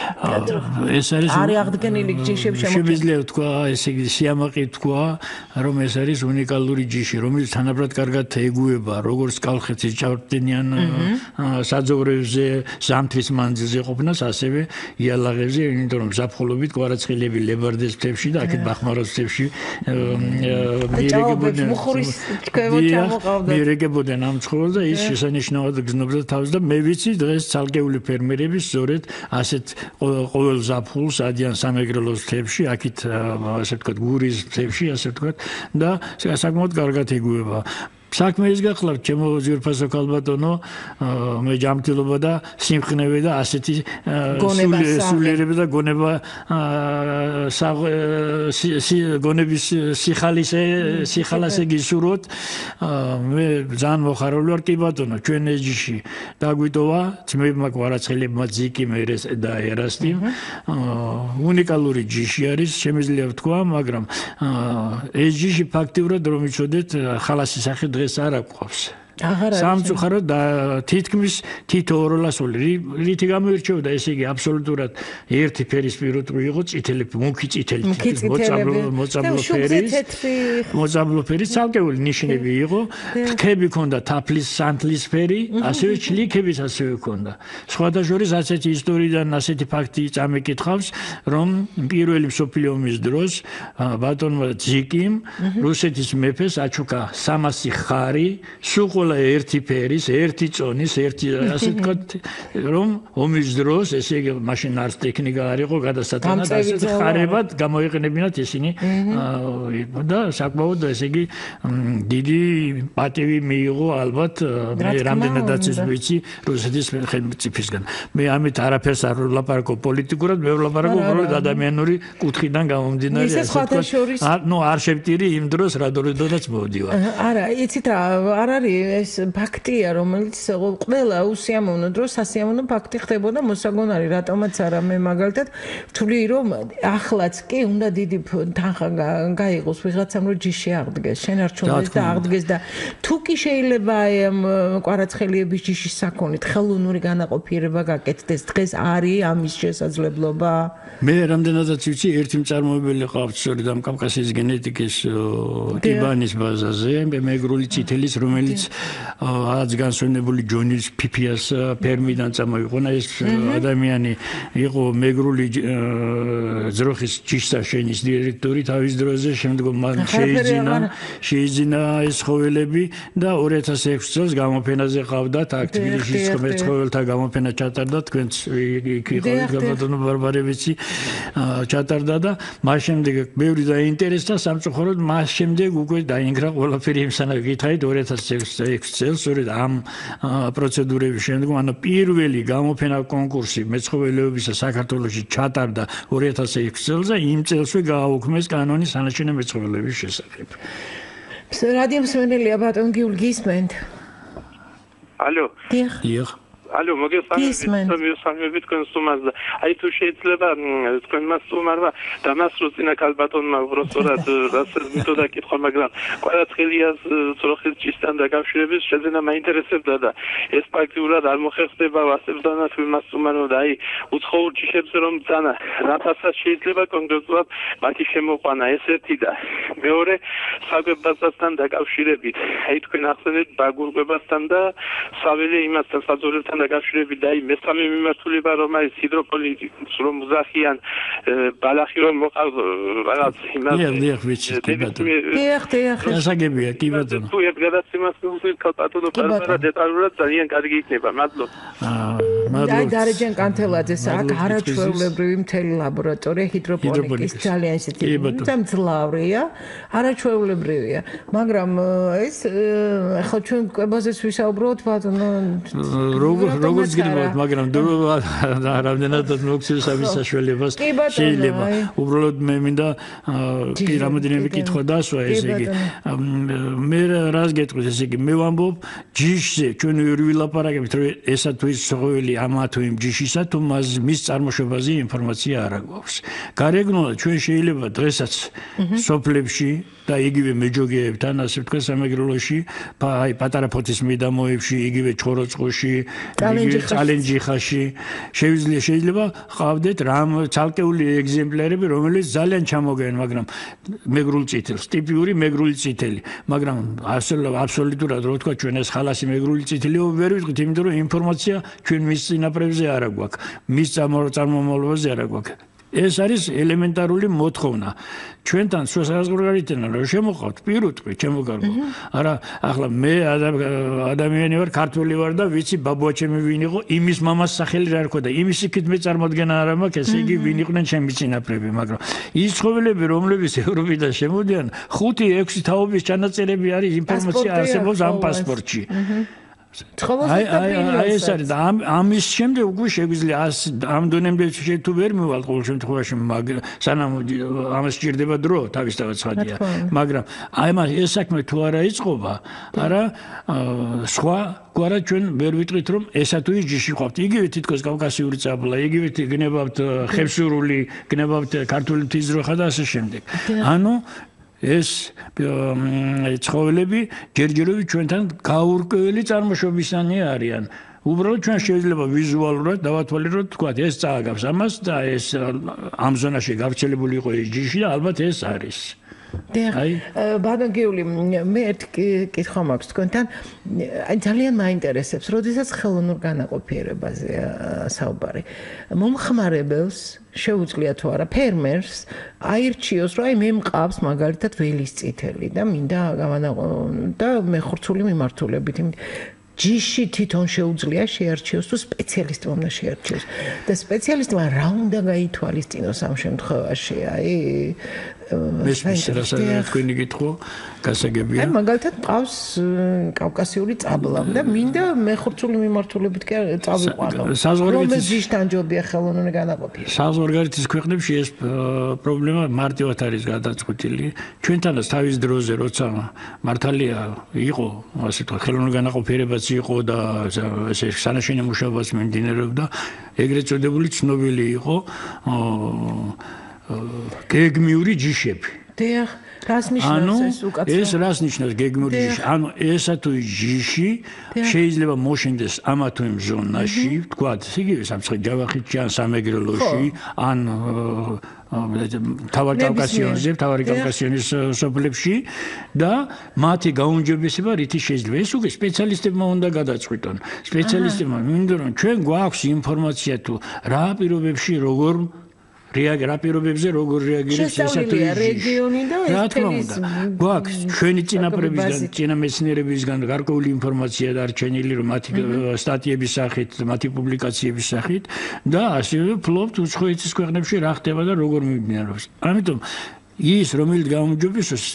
ეს არის არის აღდგენილი ჯიშები შემოგვიყვება. შემიძლია თქვა, ესე იგი სიამაყე თქვა, რომ ეს არის უნიკალური ჯიში, რომელიც თანაბრად კარგად ეგუება როგორც კალხეთის ჭავჭდენიან საძოვრებზე, ზამთრის მანძილზე ყოფნას, ასევე იალაღებზე, იმიტომ რომ ზაფხულობით კვარაცხელები ლებარდეს მთებში და აქეთ ბახმაროს მთებში მიირეგებოდნენ. მუხურის თქვენო ჩამოყავდა. მიირეგებოდნენ ამ ცხოველს და ის შესანიშნავად გზნობდა თავს და მე ვიცი დღეს ცალკეული ფერმერები სწორედ ასეთ ყოველ ზაფხულს ადიან სამეგრელოს მთებში, აქეთ ასე ვთქვათ გურის მთებში, ასე ვთქვათ და საკმაოდ კარგად ეგუება. საქმე ის გახლავთ, ჩემო ძვირფასო ქალბატონო, მე ჯანმრთელობა და სიმხნევე და ასეთი სულიერება და გონება გონების სიხალისე სიხალასე გისურვოთ. მე ძალიან მოხარული ვარ, კი ბატონო, ჩვენ ეს ჯიში დაგვიტოვა ძმებმა კვარაცხელებმა ძიკი მერეს და ერასტი. უნიკალური ჯიში არის, შემიძლია ვთქვა, მაგრამ ეს ჯიში ფაქტიურად რომ იცოდეთ, ხალასის სახე დღეს არ აკვავს. სამწუხაროდ და თითქმის თითო ორლასული რითი გამოირჩეოდა, ესე იგი აბსოლუტურად ერთი ფერის პირუტყვი იყო, წითელი, მუქი წითელი, მოწამლო ფერის, მოწამლო ფერის ცალკეული ნიშნები იყო, ფრთები ჰქონდა თაფლის, სანთლის ფერი, ასევე ჩლიქების ასევე ჰქონდა. სხვადასხვა ასეთი ისტორიიდან ასეთი ფაქტი წამიკითხავს, რომ პირველი მსოფლიო ომის დროს ბატონმა ძიკიმ რუსეთის მეფეს აჩუქა სამასი ხარი, სულ ერთი ფერის, ერთი წონის, ერთი ასე ვთქვათ, რომ ომის დროს, ესე იგი, მაშინ არც ტექნიკა არ იყო გადასატანა და ასეთ ხარებად გამოიყენებინათ ისინი და საკმაოდ, ესე იგი, დიდი პატივი მიიღო ალბათ მე რამდენადაც ის ვიცი რუსეთის ხელმწიფისგან. მე ამით არაფერს არ ვლაპარაკობ პოლიტიკურად, მე ვლაპარაკობ უბრალოდ ადამიანური კუთხიდან გამომდინარე, ასე ვთქვათ. ნუ არ შევტირი იმ დროს, რადოდაც მოვდივარ. არა, იცით რა, არ არის ეს ფაქტია, რომელიც ყველა უსიამოვნო დროს სასიამოვნო ფაქტი ხდებოდა მოსაგონარი, რატომაც არა მე მაგალითად ვთვლი, რომ ახლაც კი უნდა დიდი თანხა გაიღოს ვიღაცამ, რომ ჯიში აღდგეს, შენარჩუნდეს და აღდგეს და თუ კი შეიძლება ამ კვარაცხელიების ჯიშის საქონით ხელოვნური განაყოფიერება გაკეთდეს, დღეს არის ამის შესაძლებლობა? მე რამდენადაც ვიცი, ერთი მწარმოებელი ყავთ სწორედ ამ კავკასიის გენეტიკის ტიბანის ბაზაზე, მეგრული წითელის, რომელიც რაც განსვენებული ჯონის ფიფიას ფერმიდან წამოიყვანა ეს ადამიანი იყო მეგრული ძროხის ჯიშსაშენის დირექტორი თავის დროზე შემდგომ მან შეიძინა შეიძინა ეს ხოველები და ორი ათას ექვსი წელს გამოფენაზე ყავდათ აქ თბილისის მეცხოველთა გამოფენა ჩატარდა თქვენც იქ იყო გაბატონო ბარბარევიცი ჩატარდა და მას შემდეგ ბევრი დაინტერესდა სამწუხაროდ მას შემდეგ უკვე დაინგრა ყველაფერი იმსანა გითხარით ორი ათას ექვსი წელს სწორედ ამ პროცედურების შემდგომ ანუ პირველი გამოფენა კონკურსი მეცხოველეობისა საქართველოში ჩატარდა ორი ათას ექვსი წელს და იმ წელსვე გააუქმეს კანონი სანაშენე მეცხოველეობის შესახებ. რადიო მსმენელია ბატონ გიულ გისმენთ. ალო. დიახ. ალო მოგესალმებით თქვენ სტუმარს და აი თუ შეიძლება თქვენმა სტუმარმა დამასროს წინა ქალბატონმა უბრალოდ რასაც მითოდა კითხვა მაგრამ ყველაცხელიას ძროხის ჯიშთან დაკავშირებით შეიძლება მაინტერესებდა და ეს პრაქტიკულად არ მოხერხდება ვასებდანა თქვენმა სტუმარმა და აი უცხოურ ჯიშებზე რომ წანა რათასაც შეიძლება კონკრეტულად მათი შემოყვანა ეს ერთი და მეორე საკვებასთან დაკავშირებით აი თქვენ ახსენეთ ბაგურკვებასთან და საველე იმასთან საძოლებთან დაკავშირებით და აი მესამე მიმართულება რომ აი ჰიდროპონიკის რომ მზახიან ბალახი რომ მოყავ რაღაც იმას დიახ დიახ ვიცი კი ბატონო დიახ დიახ გასაგებია კი ბატონო თუ ერთ გადაცემას მივხვდით ბატონო პარლამენტად დეტალურად ძალიან კარგი იქნება მადლობ მადლობ აი დარეჯან კანთელაძეს აქ არაჩვეულებრივი მთელი ლაბორატორია ჰიდროპონიკის ძალიან ისეთი მძლავრია არაჩვეულებრივია მაგრამ ეს ახლა ჩვენ კვებაზეც ვისაუბროთ ბატონო როგორ როგორც გინებთ მაგრამ რამდენადაც მოგცეს ამის საშუალებას შეიძლება უბრალოდ მე მინდა კი რამოდენიმე კითხვა დასვა ესე იგი მე რას გეტყვით ესე იგი მე ვამბობ ჯიშზე ჩვენ ვერ ვილაპარაკებთ რომ ესა თუ ის ცხოველი ამა თუ იმ ჯიშისა თუ მის წარმოშობაზე ინფორმაცია არ აქვს გარეგნულად ჩვენ შეიძლება დღესაც სოფლებში და იგივე მეჯოგეებთან ასე ვთქვათ სამეგრელოში აი პატარა ფოთის მიდამოებში იგივე ჩხოროწყუში წალენჯიხაში შეიძლება შეიძლება ყავდეთ რამ ცალკეული ეგზემპლარები რომელიც ძალიან ჩამოგიან მაგრამ მეგრულ წითელს ტიპიური მეგრული წითელი მაგრამ აბსოლუტურად რო ვთქვა ჩვენ ეს ხალასი მეგრული წითელი ვერ ვიტყვით იმიტომ რომ ინფორმაცია ჩვენ მის წინაპრებზე არ აქვს მის წარმომავლობაზე არ აქვს ეს არის ელემენტარული მოთხოვნა ჩვენთან საზღვარგარეთიდან რომ შემოყავთ პირუტყვი ჩემო კარგო არა ახლა მე ადამიანი ვარ ქართველი ვარ და ვიცი ბაბუაჩემი ვინ იყო იმის მამას სახელი რა ერქვა და იმის იქით მე წარმოდგენა არ მაქვს ესე იგი ვინ იყვნენ ჩემი წინაპრები მაგრამ ის ცხოველები რომლებიც ევროპიდან შემოდიან ხუთი ექვსი თაობის ჩანაწერები არის ინფორმაცია არსებობს ამ პასპორტში აი აი ეს არის და ამის შემდეგ უკვე შეგვიძლია ამ დონემდე თუ ვერ მივალ ყოველ შემთხვევაში სანამ ამას სჭირდება დრო თავისთავად ხადია მაგრამ აი მას ეს საქმე თუ არა იწყობა არა სხვა გვარა ჩვენ ვერ ვიტყვით რომ ესა თუ ის ჯიში ყოფთ იგივე თითქოს კავკასიური წაბლა იგივე გნებავთ ხევსურული გნებავთ ქართული თიზროხა და ასე შემდეგ ანუ ეს ცხოველები ჯერჯერობით ჩვენთან გაურკვეველი წარმოშობისანი არიან. უბრალოდ ჩვენ შეიძლება ვიზუალურად დავათვალიეროთ თქვათ ეს წააგავს ამას და ეს ამ ზონაში გავრცელებული იყო ეს ჯიში და ალბათ ეს არის. აი ბატონ გიული მე ერთ კითხვა მაქვს თქვენთან აი ძალიან მაინტერესებს როდესაც ხელოვნურ განაყოფიერებაზე საუბარი მომხმარებელს შეუძლია თუ არა ფერმერს აირჩიოს რომ აი მე მყავს მაგალითად ველის წითელი და მინდა გავანაყო და მეხორცული მიმართულებით ჯიში თვითონ შეუძლია შეარჩიოს თუ სპეციალისტმა უნდა შეარჩიოს და სპეციალისტმა რა უნდა გაითვალისწინოს ამ შემთხვევაში აი მესმის რასაც თქვენი კითხვა გასაგებია. აი მაგალითად ყავს კავკასიური წაბლა და მინდა მეხორცული მიმართულებით კი წავიყვანო. საზღვარგარეთის ჯიშთან ჯობია ხელოვნური განაყოფიერება. საზღვარგარეთის ქვეყნებში ეს პრობლემა მარტივად არის გადაწყვეტილი. ჩვენთანაც თავის დროზე როცა მართალია იყო ასე თქვა ხელოვნური განაყოფიერებაც იყო და ესე სანაშენე მუშაობაც მიმდინარეობდა ეგრეთ წოდებული ცნობილი იყო გეგმიური ჯიშები. დიახ. რას ნიშნავს ეს უკაცრავ? ეს რას ნიშნავს გეგმური ჯიში? ანუ ესა თუ ჯიში შეიძლება მოშინდეს ამა თუ იმ ზონაში, თქვათ, იგივე სამცხე ჯავახეთში ან სამეგრელოში, ან თავარ კავკასიონზე, თავარი კავკასიონის სოფლებში და მათი გაუმჯობესება რითი შეიძლება. ეს უკვე სპეციალისტებმა უნდა გადაწყვიტონ. სპეციალისტებმა მინდორ ჩვენ გვაქვს ინფორმაცია თუ რა პირობებში როგორ რეაგირ რა პირობებზე როგორ რეაგირებს ესა თუ ის რეგიონი და ეს თემის გვაქვს ჩვენი წინაპრებისგან წინა მეცნიერებისგან გარკვეული ინფორმაცია დარჩენილი რომ მათი სტატიების სახით მათი პუბლიკაციების სახით და ასევე ფლობთ უცხოეთის ქვეყნებში რა ხდება და როგორ მიმდინარეობს. ამიტომ ის რომელიც გაუმჯობესოს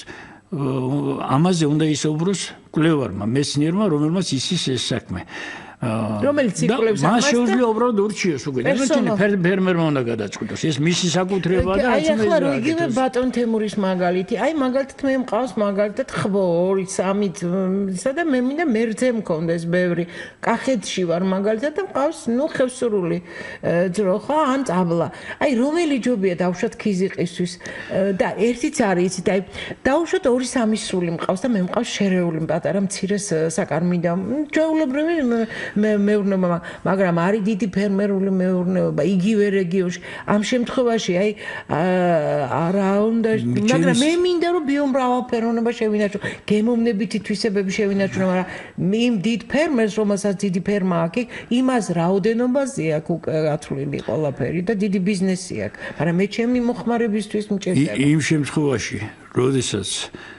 ამაზე უნდა ისაუბროს კვლევარმა მეცნიერმა რომელმაც ისის ეს საქმე რომელიც იკვლევს ამას შეუძლია უბრალოდ ურჩიოს უკვე და ფერმერმა უნდა გადაწყვიტოს ეს მისი საკუთრება და აი ახლა რო იგივე ბატონ თემურის მაგალითი აი მაგალითად მე მყავს მაგალითად ხბო ორი სამი სადა მე მინდა მერძე მქონდეს ბევრი კახეთში ვარ მაგალითად და მყავს ნუ ხევსურული ძრო ხო ან წაბლა აი რომელი ჯობია დავუშვათ ქიზიყისთვის და ერთიც არის იცით აი დავუშვათ ორი სამი სრული მყავს და მე მყავს შერეული პატარა მცირეს საკარმიდა ჩვეულებრივი მე მეურნეობა მაგრამ არის დიდი ფერმერული მეურნეობა იგივე რეგიონში ამ შემთხვევაში აი არა უნდა მაგრამ მე მინდა რომ ბიომრავალფეროვნება შევინარჩუნო გემოვნებითი თვისებები შევინარჩუნო მაგრამ იმ დიდ ფერმერს რომელსაც დიდი ფერმა აქვს იმას რაოდენობაზე აქვს გათვლილი ყველაფერი და დიდი ბიზნესი აქვს მაგრამ მე ჩემი მოხმარებისთვის მჭირდება იმ შემთხვევაში როდესაც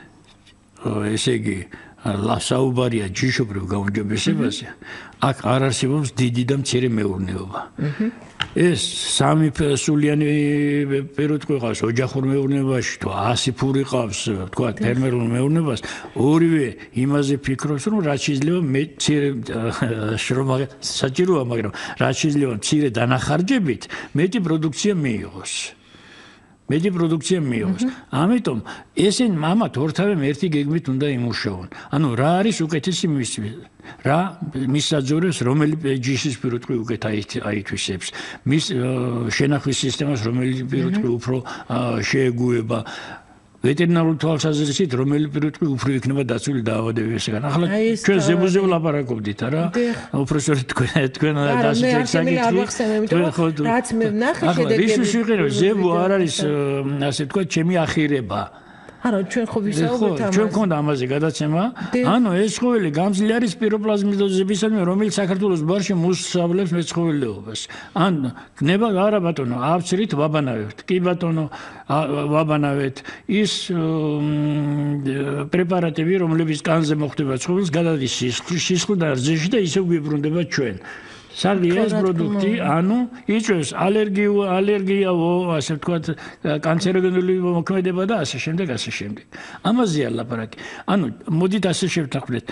ესე იგი ლასაუბარია ჯიშობრივ გაუმჯობესებაზე აქ არ არსებობს დიდი და მცირე მეურნეობა ეს სამი სულიანი პერიოდი ყავს ოჯახურ მეურნეობაში თუ ასი ფური ყავს თქვა ფერმერულ მეურნეობას ორივე იმაზე ფიქრობს რომ რაც შეიძლება მცირე შრომა საჭიროა მაგრამ რაც შეიძლება მცირე დანახარჯებით მეტი პროდუქცია მიიღოს მეტი პროდუქცია მიიღოს. ამიტომ ესენ მამათ ორთავემ ერთი გეგმით უნდა იმუშაონ. ანუ რა არის უკეთესი მისი რა მის საძოვრებს რომელი ჯიშის პირუტყვი უკეთ აითვისებს. მის შენახვის სისტემას რომელი პირუტყვი უფრო შეეგუება. ვეტერინარულ თვალსაზრისით რომელი პირუტყვი უფრო იქნება დაცული დაავადებებისგან. ახლა ჩვენ ზებუზე ვლაპარაკობდით არა? უბრალოდ თქვენ თქვენ დასაწყისაკითხი. რაც მე ვნახე შედეგები. ის ვიყირო ზებუ არ არის ასე თქვა ჩემი ახირება. არა ჩვენ ხო ვისაუბრეთ ამაზე. ჩვენ გქონდა ამაზე გადაცემა. ანუ ეს ცხოველი გამძლე არის სპიროპლაზმიდოზებისადმი რომელიც საქართველოს ბარში მოსავლებს მეცხოველეობას. ან გნება არა ბატონო ავცრით ვაბანავებთ. კი ბატონო ვაბანავეთ. ის პრეპარატები რომლებიც კანზე მოხვდება ცხოველს გადადის სისხლში და რძეში და ისევ გვიბრუნდება ჩვენ. სარგია ეს პროდუქტი, ანუ იწვევს ალერგიო, ალერგია, ასე ვთქვათ, კანცეროგენული მოქმედება და ასე შემდეგ, ასე შემდეგ. ამაზეა ლაპარაკი. ანუ მოდით ასე შევთანხმდეთ.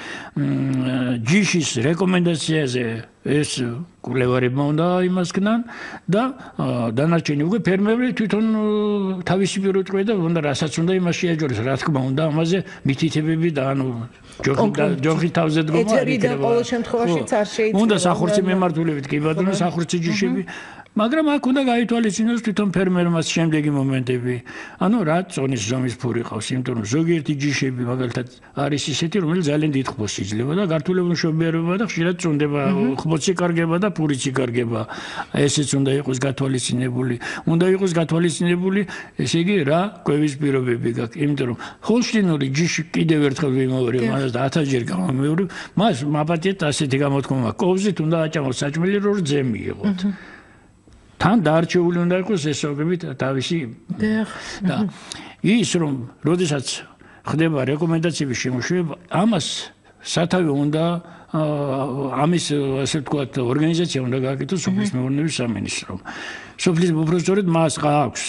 ჯიშის რეკომენდაციაზე ეს კვლევარებმა უნდა იმას ქნან და დანარჩენი უკვე ფერმერები თვითონ თავისი პირუტყვი და უნდა რასაც უნდა იმას შეაჯეროს, რა თქმა უნდა, ამაზე მითითებები და ანუ ჯოხი თავზე დგომა არ იქნება. ეთერი და ყოველ შემთხვევაშიც არ შეიძლება. უნდა სახორცე მემართულებით კი ბატონო, სახორცე ჯიშები. მაგრამ აქ უნდა გაითვალისწინოს თვითონ ფერმერმას შემდეგი მომენტები. ანუ რა წონის ზომის ფური ყავს, იმიტომ რომ ზოგიერთი ჯიშები მაგალითად არის ისეთი, რომელიც ძალიან დიდ ხბოს იძლევა და გართულებული მშობიარობა და ხშირად წუნდება, ხბოც იკარგება და ფურიც იკარგება. ესეც უნდა იყოს გათვალისწინებული. უნდა იყოს გათვალისწინებული, ესე იგი რა კვევის პირობები გაქვს, იმიტომ რომ ჰოლშტინური ჯიში კიდევ ერთხელ ვიმეორებ, მას ათასჯერ გამომეორებ, მას მაპატიეთ ასეთი გამოთქმა, კოვზით უნდა აჭამოს საჭმელი რომ რძე მიიღოთ. თან დაარჩეული უნდა იყოს ესწრებით თავისი და ის რომ როდესაც ხდება რეკომენდაციების შემოშლება ამას სათავე უნდა ამის ასე ვთქვათ ორგანიზაცია უნდა გააკეთოს სოფლის მეურნეობის სამინისტრომ. სოფლის უბრალოდ მას აქვს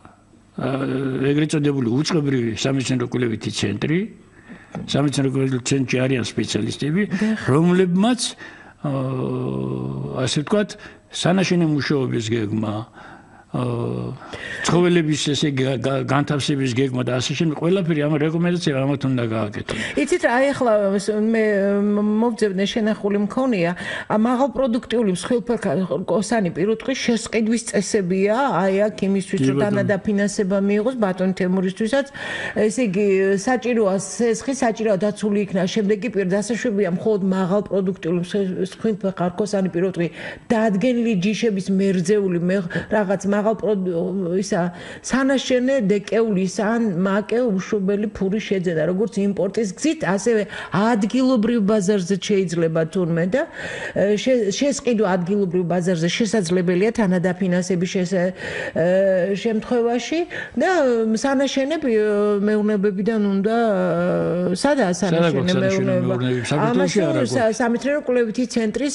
ეგრეთ წოდებული უწყებრივი სამეცნიერო კვლევითი ცენტრი, სამეცნიერო კვლევითი ცენტრი არიან სპეციალისტები, რომლებმაც ასე ვთქვათ სანაშენე მუშაობის გეგმა ცხოველების ესე განთავსების გეგმა და ასე შემდეგ ყველაფერი ამ რეკომენდაციამ ამათ უნდა გააკეთონ. იცით რა, აი ახლა მე მოვძებნე შენახული მქონია, მაღალ პროდუქტიული მსხვილფერკოსანი პირუტყვის შესყიდვის წესებია, აი აქ იმისთვის რომ დანადაფინანსება მიიღოს ბატონ თემურისთვისაც, ესე იგი საჭიროა სესხი, საჭიროა დაცული იქნა, შემდეგ კი პირდასაშვებია მხოლოდ მაღალ პროდუქტიული მსხვილფერკოსანი პირუტყვი დადგენილი ჯიშების მერძეული რაღაც მაღალ ისა სანაშენე დეკეულის ან მაკე უშობელი ფური შეძენა როგორც იმპორტის გზით ასევე ადგილობრივ ბაზარზე შეიძლება თურმე და შესყიდვა ადგილობრივ ბაზარზე შესაძლებელია თანადაფინანსების შემთხვევაში და სანაშენე მეურნეობებიდან უნდა სადაა სანაშენე მეურნეობა ამას სამეცნიერო კვლევითი ცენტრის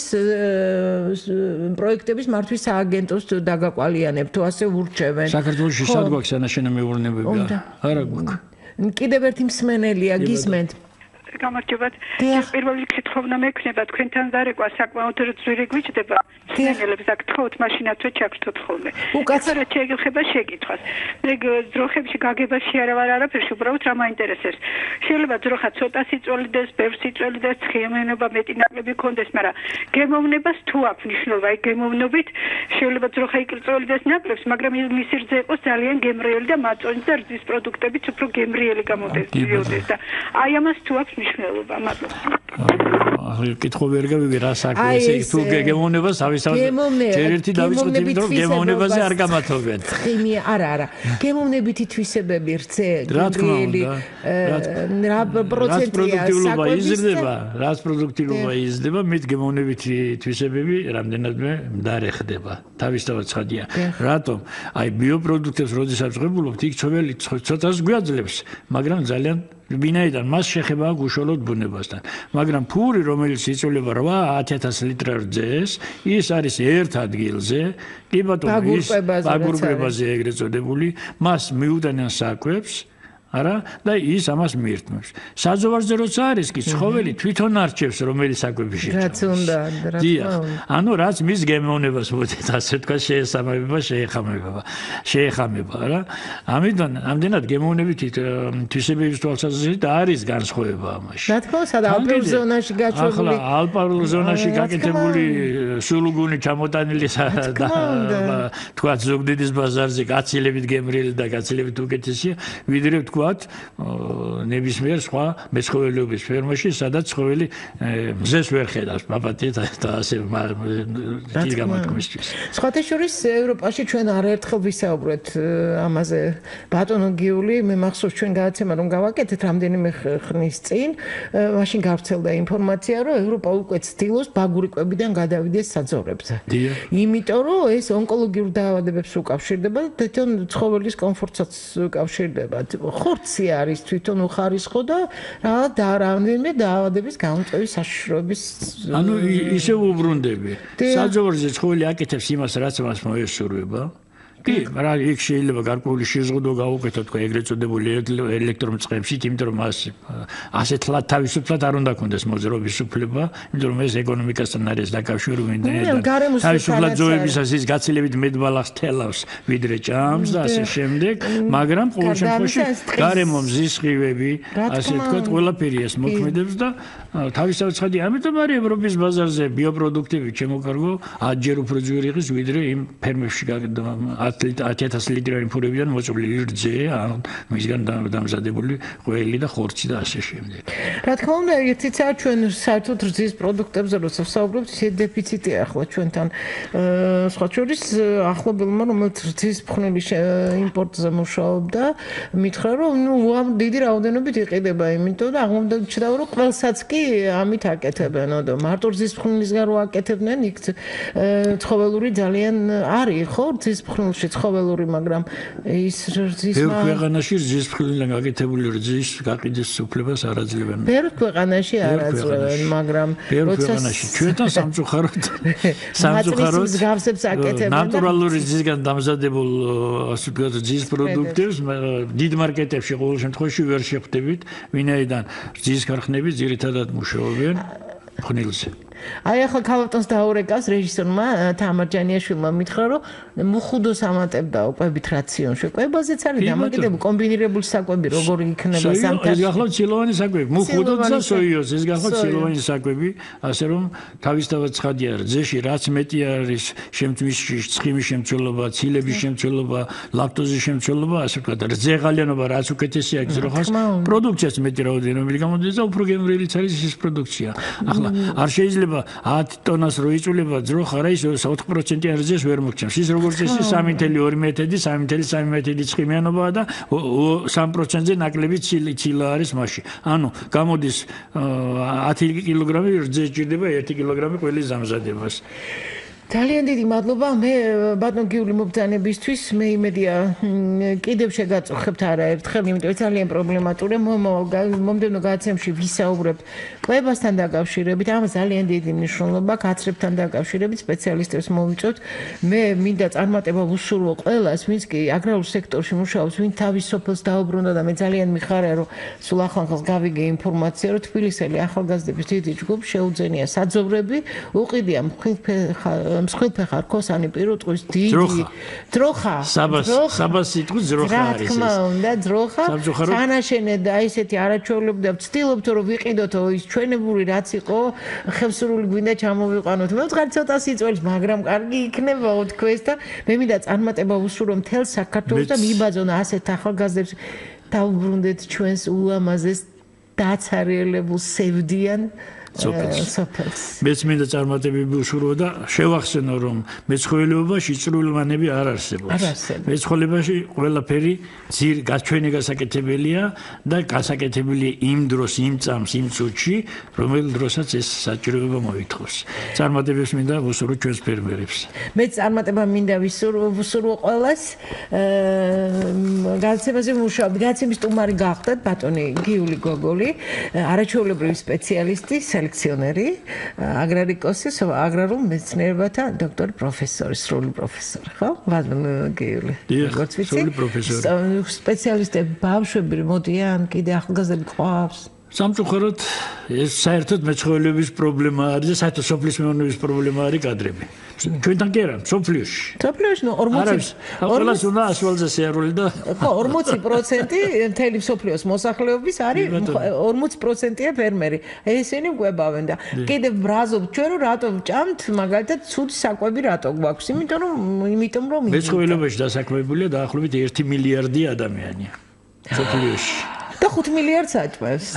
პროექტების მართვის სააგენტოს დაგაკვალიანებ თუ ასე ურჩევენ. საქართველოში სად გვაქვს სანაშენე მეურნეობები? არა გვაქვს. კიდევ ერთი მსმენელია გისმენთ. გამარჯობათ. პირველ რიგში თხოვნა მექნება თქვენთან დარეკვა საკმაოდ ძვირი გვიჭდება. სინელებს აქ თხოვთ მაშინათვე ჩაგთოთ ხოლმე. უკაცრა შეგეხება შეკითხვას. მე ძროხებში გაგებაში არა ვარ არაფერში, უბრალოდ რა მაინტერესებს. შეიძლება ძროხა ცოტა სიწველიდეს, ბევრი სიწველიდეს, ცხიმენობა მეტი ნაკლები კონდეს, მაგრამ გემოვნებას თუ აქვს მნიშვნელობა, აი გემოვნობით შეიძლება ძროხა იკრწველიდეს ნაკლებს, მაგრამ მისი რძე იყოს ძალიან გემრიელი და მაწონი და რძის პროდუქტებიც უფრო გემრიელი გამოდის და აი ამას თუ აქვს მნიშვნელობა, მადლობა. ახლა კითხვა ვერ გავიგე რა საქმე ესე თუ გემოვნებას ავისავთ ჯერ ერთი დავიწყოთ იმიტომ რომ გემოვნებაზე არ გამათობენ. ხიმი არა არა. გემოვნებითი თვისებები რძე გემრიელი რა პროცენტია იზრდება, რაც პროდუქტიულობა იზრდება, მით გემოვნებითი თვისებები რამდენადმე მდარე ხდება. თავისთავად ცხადია. რატომ? აი ბიოპროდუქტებს როდესაც ვღებულობთ, იქ ცხოველი ცოტას გვაძლევს, მაგრამ ძალიან ვინაიდან მას შეხება აქვს უშუალოდ ბუნებასთან. მაგრამ ფური, რომელიც იწვევს რვა-ათი ათას ლიტრ რძეს, ის არის ერთ ადგილზე, კი ბატონო, ის აგურკვებაზე ეგრეთ წოდებული, მას მიუტანენ საკვებს, არა და ის ამას მიირთმევს. საძოვარზე როცა არის კი ცხოველი თვითონ არჩევს რომელი საკვები შეჭამს. რაც უნდა, რა თქმა უნდა. ანუ რაც მის გემოვნებას მოდით ასე თქვა შეესაბამება, შეეხამება, შეეხამება, რა. ამიტომ ამდენად გემოვნებითი თვისებების თვალსაზრისით არის განსხვავება ამაში. რა თქმა უნდა, სადა ალპურ ზონაში გაჩვენებული. ახლა ალპურ ზონაში გაკეთებული სულუგუნი ჩამოტანილი და თქვა ზუგდიდის ბაზარზე გაცილებით გემრიელი და გაცილებით უკეთესია, ვიდრე თქვა ნებისმიერ სხვა მეცხოველეობის ფერმაში, სადაც ცხოველი მზეს ვერ ხედავს, ბაბათი და ასე დიდი გამოთქმისთვის. სხვათა შორის ევროპაში ჩვენ არაერთხელ ვისაუბრეთ ამაზე. ბატონო გიული, მე მახსოვს ჩვენ გადაცემა რომ გავაკეთეთ რამდენიმე ხნის წინ, მაშინ გავრცელდა ინფორმაცია, რომ ევროპა უკვე ცდილობს ბაგური კვებიდან გადავიდეს საძოვრებზე. იმიტომ რომ ეს ონკოლოგიურ დაავადებებს უკავშირდება და თვითონ ცხოველის კომფორტსაც უკავშირდება. ხორცი არის თვითონ უხარისხო და რა და რამდენიმე დაავადების გამომწვევი საშიშროების ანუ ისე უბრუნდები. საძოვრზე ცხოველი აკეთებს იმას, რაც მას მოესურვება. კი, მაგრამ იქ შეიძლება გარკვეული შეზღუდვა გაუკეთო თქვა ეგრეთ წოდებული ელექტრომწყებში, იმიტომ რომ მას ასეთლად თავისუფლად არ უნდა კონდეს მოძრაობის უფლება, იმიტომ რომ ეს ეკონომიკასთან არის დაკავშირებული და თავისუფლად ზოებისას ის გაცილებით მეტ ბალახს თელავს, ვიდრე ჭამს და ასე შემდეგ, მაგრამ ყოველ შემთხვევაში გარემო მზის სხივები, ასე თქვა, ყველაფერი ეს მოქმედებს და თავისთავად ცხადია, ამიტომ არის ევროპის ბაზარზე ბიოპროდუქტები შემოკარგო ათჯერ უფრო ძვირი ხის, ვიდრე იმ ფერმებში ათი ათას ლიტრიანი ფურებიდან მოწვლილი რძე, ან მისგან დამზადებული ყველი და ხორცი და ასე შემდეგ. რა თქმა უნდა, ერთიცა ჩვენ საერთოდ რძის პროდუქტებზე როცა ვსაუბრობთ, ეს დეფიციტია ახლა ჩვენთან. სხვა შორის ახლობელმა, რომელიც რძის ფხვნილი იმპორტზე მუშაობდა, მითხრა, რომ ნუ დიდი რაოდენობით იყიდება, იმიტომ და აღმოჩნდა, რომ ყველსაც კი ამით აკეთებენ, და მარტო რძის ფხვნილისგან რო აკეთებდნენ, იქ ცხოველური ძალიან არის, ხო, რძის ფხვნილში ცხოველური, მაგრამ ის რძის ბევრ ქვეყანაში რძის ფხვნილიდან გაკეთებული რძის გაყიდის უფლებას არ აძლევენ. ბევრ ქვეყანაში არ აძლევენ, მაგრამ როცა ჩვენთან სამწუხაროდ სამწუხაროდ მსგავსებს აკეთებენ. ნატურალური რძისგან დამზადებულ ასე ვთქვათ რძის პროდუქტებს დიდ მარკეტებში ყოველ შემთხვევაში ვერ შეხვდებით, ვინაიდან რძის ქარხნები ძირითადად მუშაობენ ფხნილზე. აი ახლა ქალბატონს დაურეკავს რეჟისორმა თამარ ჯანიაშვილმა მითხრა რომ მუხუდოს ამატებდაო კვებით რაციონში. კვებაზეც არის დამოკიდებული კომბინირებული საკვები როგორ იქნება ზამთარში. ეს გახლავთ ცილოვანი საკვები, მუხუდოც და სოიოც, ეს გახლავთ ცილოვანი საკვები, ასე რომ თავისთავად ცხადია, რძეში რაც მეტი არის შემთხვევაში ცხიმის შემცველობა, ცილების შემცველობა, ლაქტოზის შემცველობა, ასე ვთქვათ, რძეღალიანობა რაც უკეთესია გზროხას, პროდუქციაც მეტი რაოდენობით გამოდის და უფრო გემრიელიც არის ის პროდუქცია. ახლა არ შეიძლება ათი ტონას რო იწულება ძროხა რა ის ოთხ პროცენტი რძეს ვერ მოგჩნევს. ის როგორც ის სამი კoma ორი მეტრი, სამი კoma სამი მეტრი ცხიმიანობაა და სამი პროცენტზე ნაკლები ცილა არის მასში. ანუ გამოდის ათი კილოგრამი რძე სჭირდება ერთი კილოგრამი ყველის დამზადებას. ძალიან დიდი მადლობა მე ბატონ გიული მობრძანებისთვის მე იმედია კიდევ შეგაწუხებთ არაერთხელ იმიტომ რომ ძალიან პრობლემატურია მომდევნო გადაცემაში ვისაუბრებთ კვებასთან დაკავშირებით ამას ძალიან დიდი მნიშვნელობა კაცრებთან დაკავშირებით სპეციალისტებს მოვიწევთ მე მინდა წარმატება ვუსურვო ყველას ვინც კი აგრარულ სექტორში მუშაობს ვინ თავის სოფელს დაუბრუნდა და მე ძალიან მიხარია რომ სულ ახალ-ახალ გავიგე ინფორმაცია რომ თბილისელი ახალგაზრდების დიდი ჯგუფ შეუძენია საძოვრები უყიდია მსხვილფეხა რქოსანი პირუტყვის დიდი ძროხა საბას საბას სიტყვის ძროხა არის ეს რა თქმა უნდა ძროხა სანაშენე და ისეთი არაჩვეულებრივი და ვცდილობთ რომ ვიყიდოთო ის ჩვენებული რაც იყო ხევსურული გვინდა ჩამოვიყვანოთ მე ვთქვი ცოტა სიწვევს მაგრამ კარგი იქნებაო თქვენს და მე მინდა წარმატება ვუსურვო მთელ საქართველოს და მიბაძონ ასეთ ახალგაზრდებს დავუბრუნდეთ ჩვენს ულამაზეს დაცარიელებულ სევდიან სოფელს. მეც მინდა წარმატებები უშურო და შევახსენო რომ მეცხოველეობაში ჭრულმანები არ არსებობს. მეცხოველებაში ყველაფერი ძირ გაჩვენი გასაკეთებელია და გასაკეთებელია იმ დროს, იმ წამს, იმ წუთში, რომელ დროსაც ეს საჭიროება მოითხოვს. წარმატებებს მინდა უშურო ჩვენს ფერმერებს. მეც წარმატება მინდა ვისურვო უშურო ყველას. გადაცემაზე მუშაობ, გადაცემის სტუმარი გახდათ ბატონი გიული გოგოლი, არაჩვეულებრივი სპეციალისტი სელექციონერი, აგრარიკოსი, აგრარულ მეცნიერებათა დოქტორი პროფესორი, სრული პროფესორი, ხო? ბატონო გიული. როგორც ვიცი, სრული პროფესორი. სპეციალისტები ბავშვები მოდიან, კიდე ახალგაზრდები ყავს. სამწუხაროდ ეს საერთოდ მეცხოველეობის პრობლემა არის და საერთოდ სოფლის მეურნეობის პრობლემა არის კადრები. ჩვენთან კი არა, სოფლიოში. სოფლიოში ნუ ორმოცი ყველას უნდა ასვალზე შეარული და ხო, ორმოცი პროცენტი მთელი სოფლიოს მოსახლეობის არის ორმოცი პროცენტია ფერმერი. ესენი გვებავენ და კიდევ ბრაზობთ ჩვენ რომ რატო ვჭამთ, მაგალითად ცუდი საკვები რატო გვაქვს? იმიტომ რომ იმიტომ რომ მეცხოველეობაში დასაქმებულია დაახლოებით ერთი მილიარდი ადამიანია სოფლიოში. და ხუთ მილიარდს აჭმევს.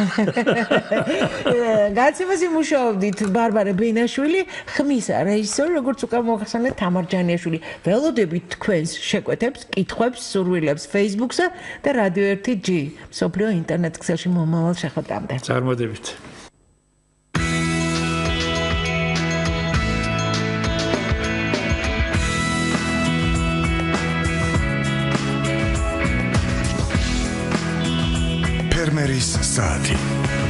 გადაცემაზე მუშაობდით ბარბარე ბეინაშვილი, ხმის რეჟისორი, როგორც უკან მოახსენეთ თამარ ჯანიაშვილი. ველოდებით თქვენს შეკვეთებს, კითხვებს, სურვილებს Facebook-სა და რადიო ერთი ჯი. მსოფლიო ინტერნეტ ქსელში მომავალ შეხვედრამდე. წარმატებით. ფერმერის საათი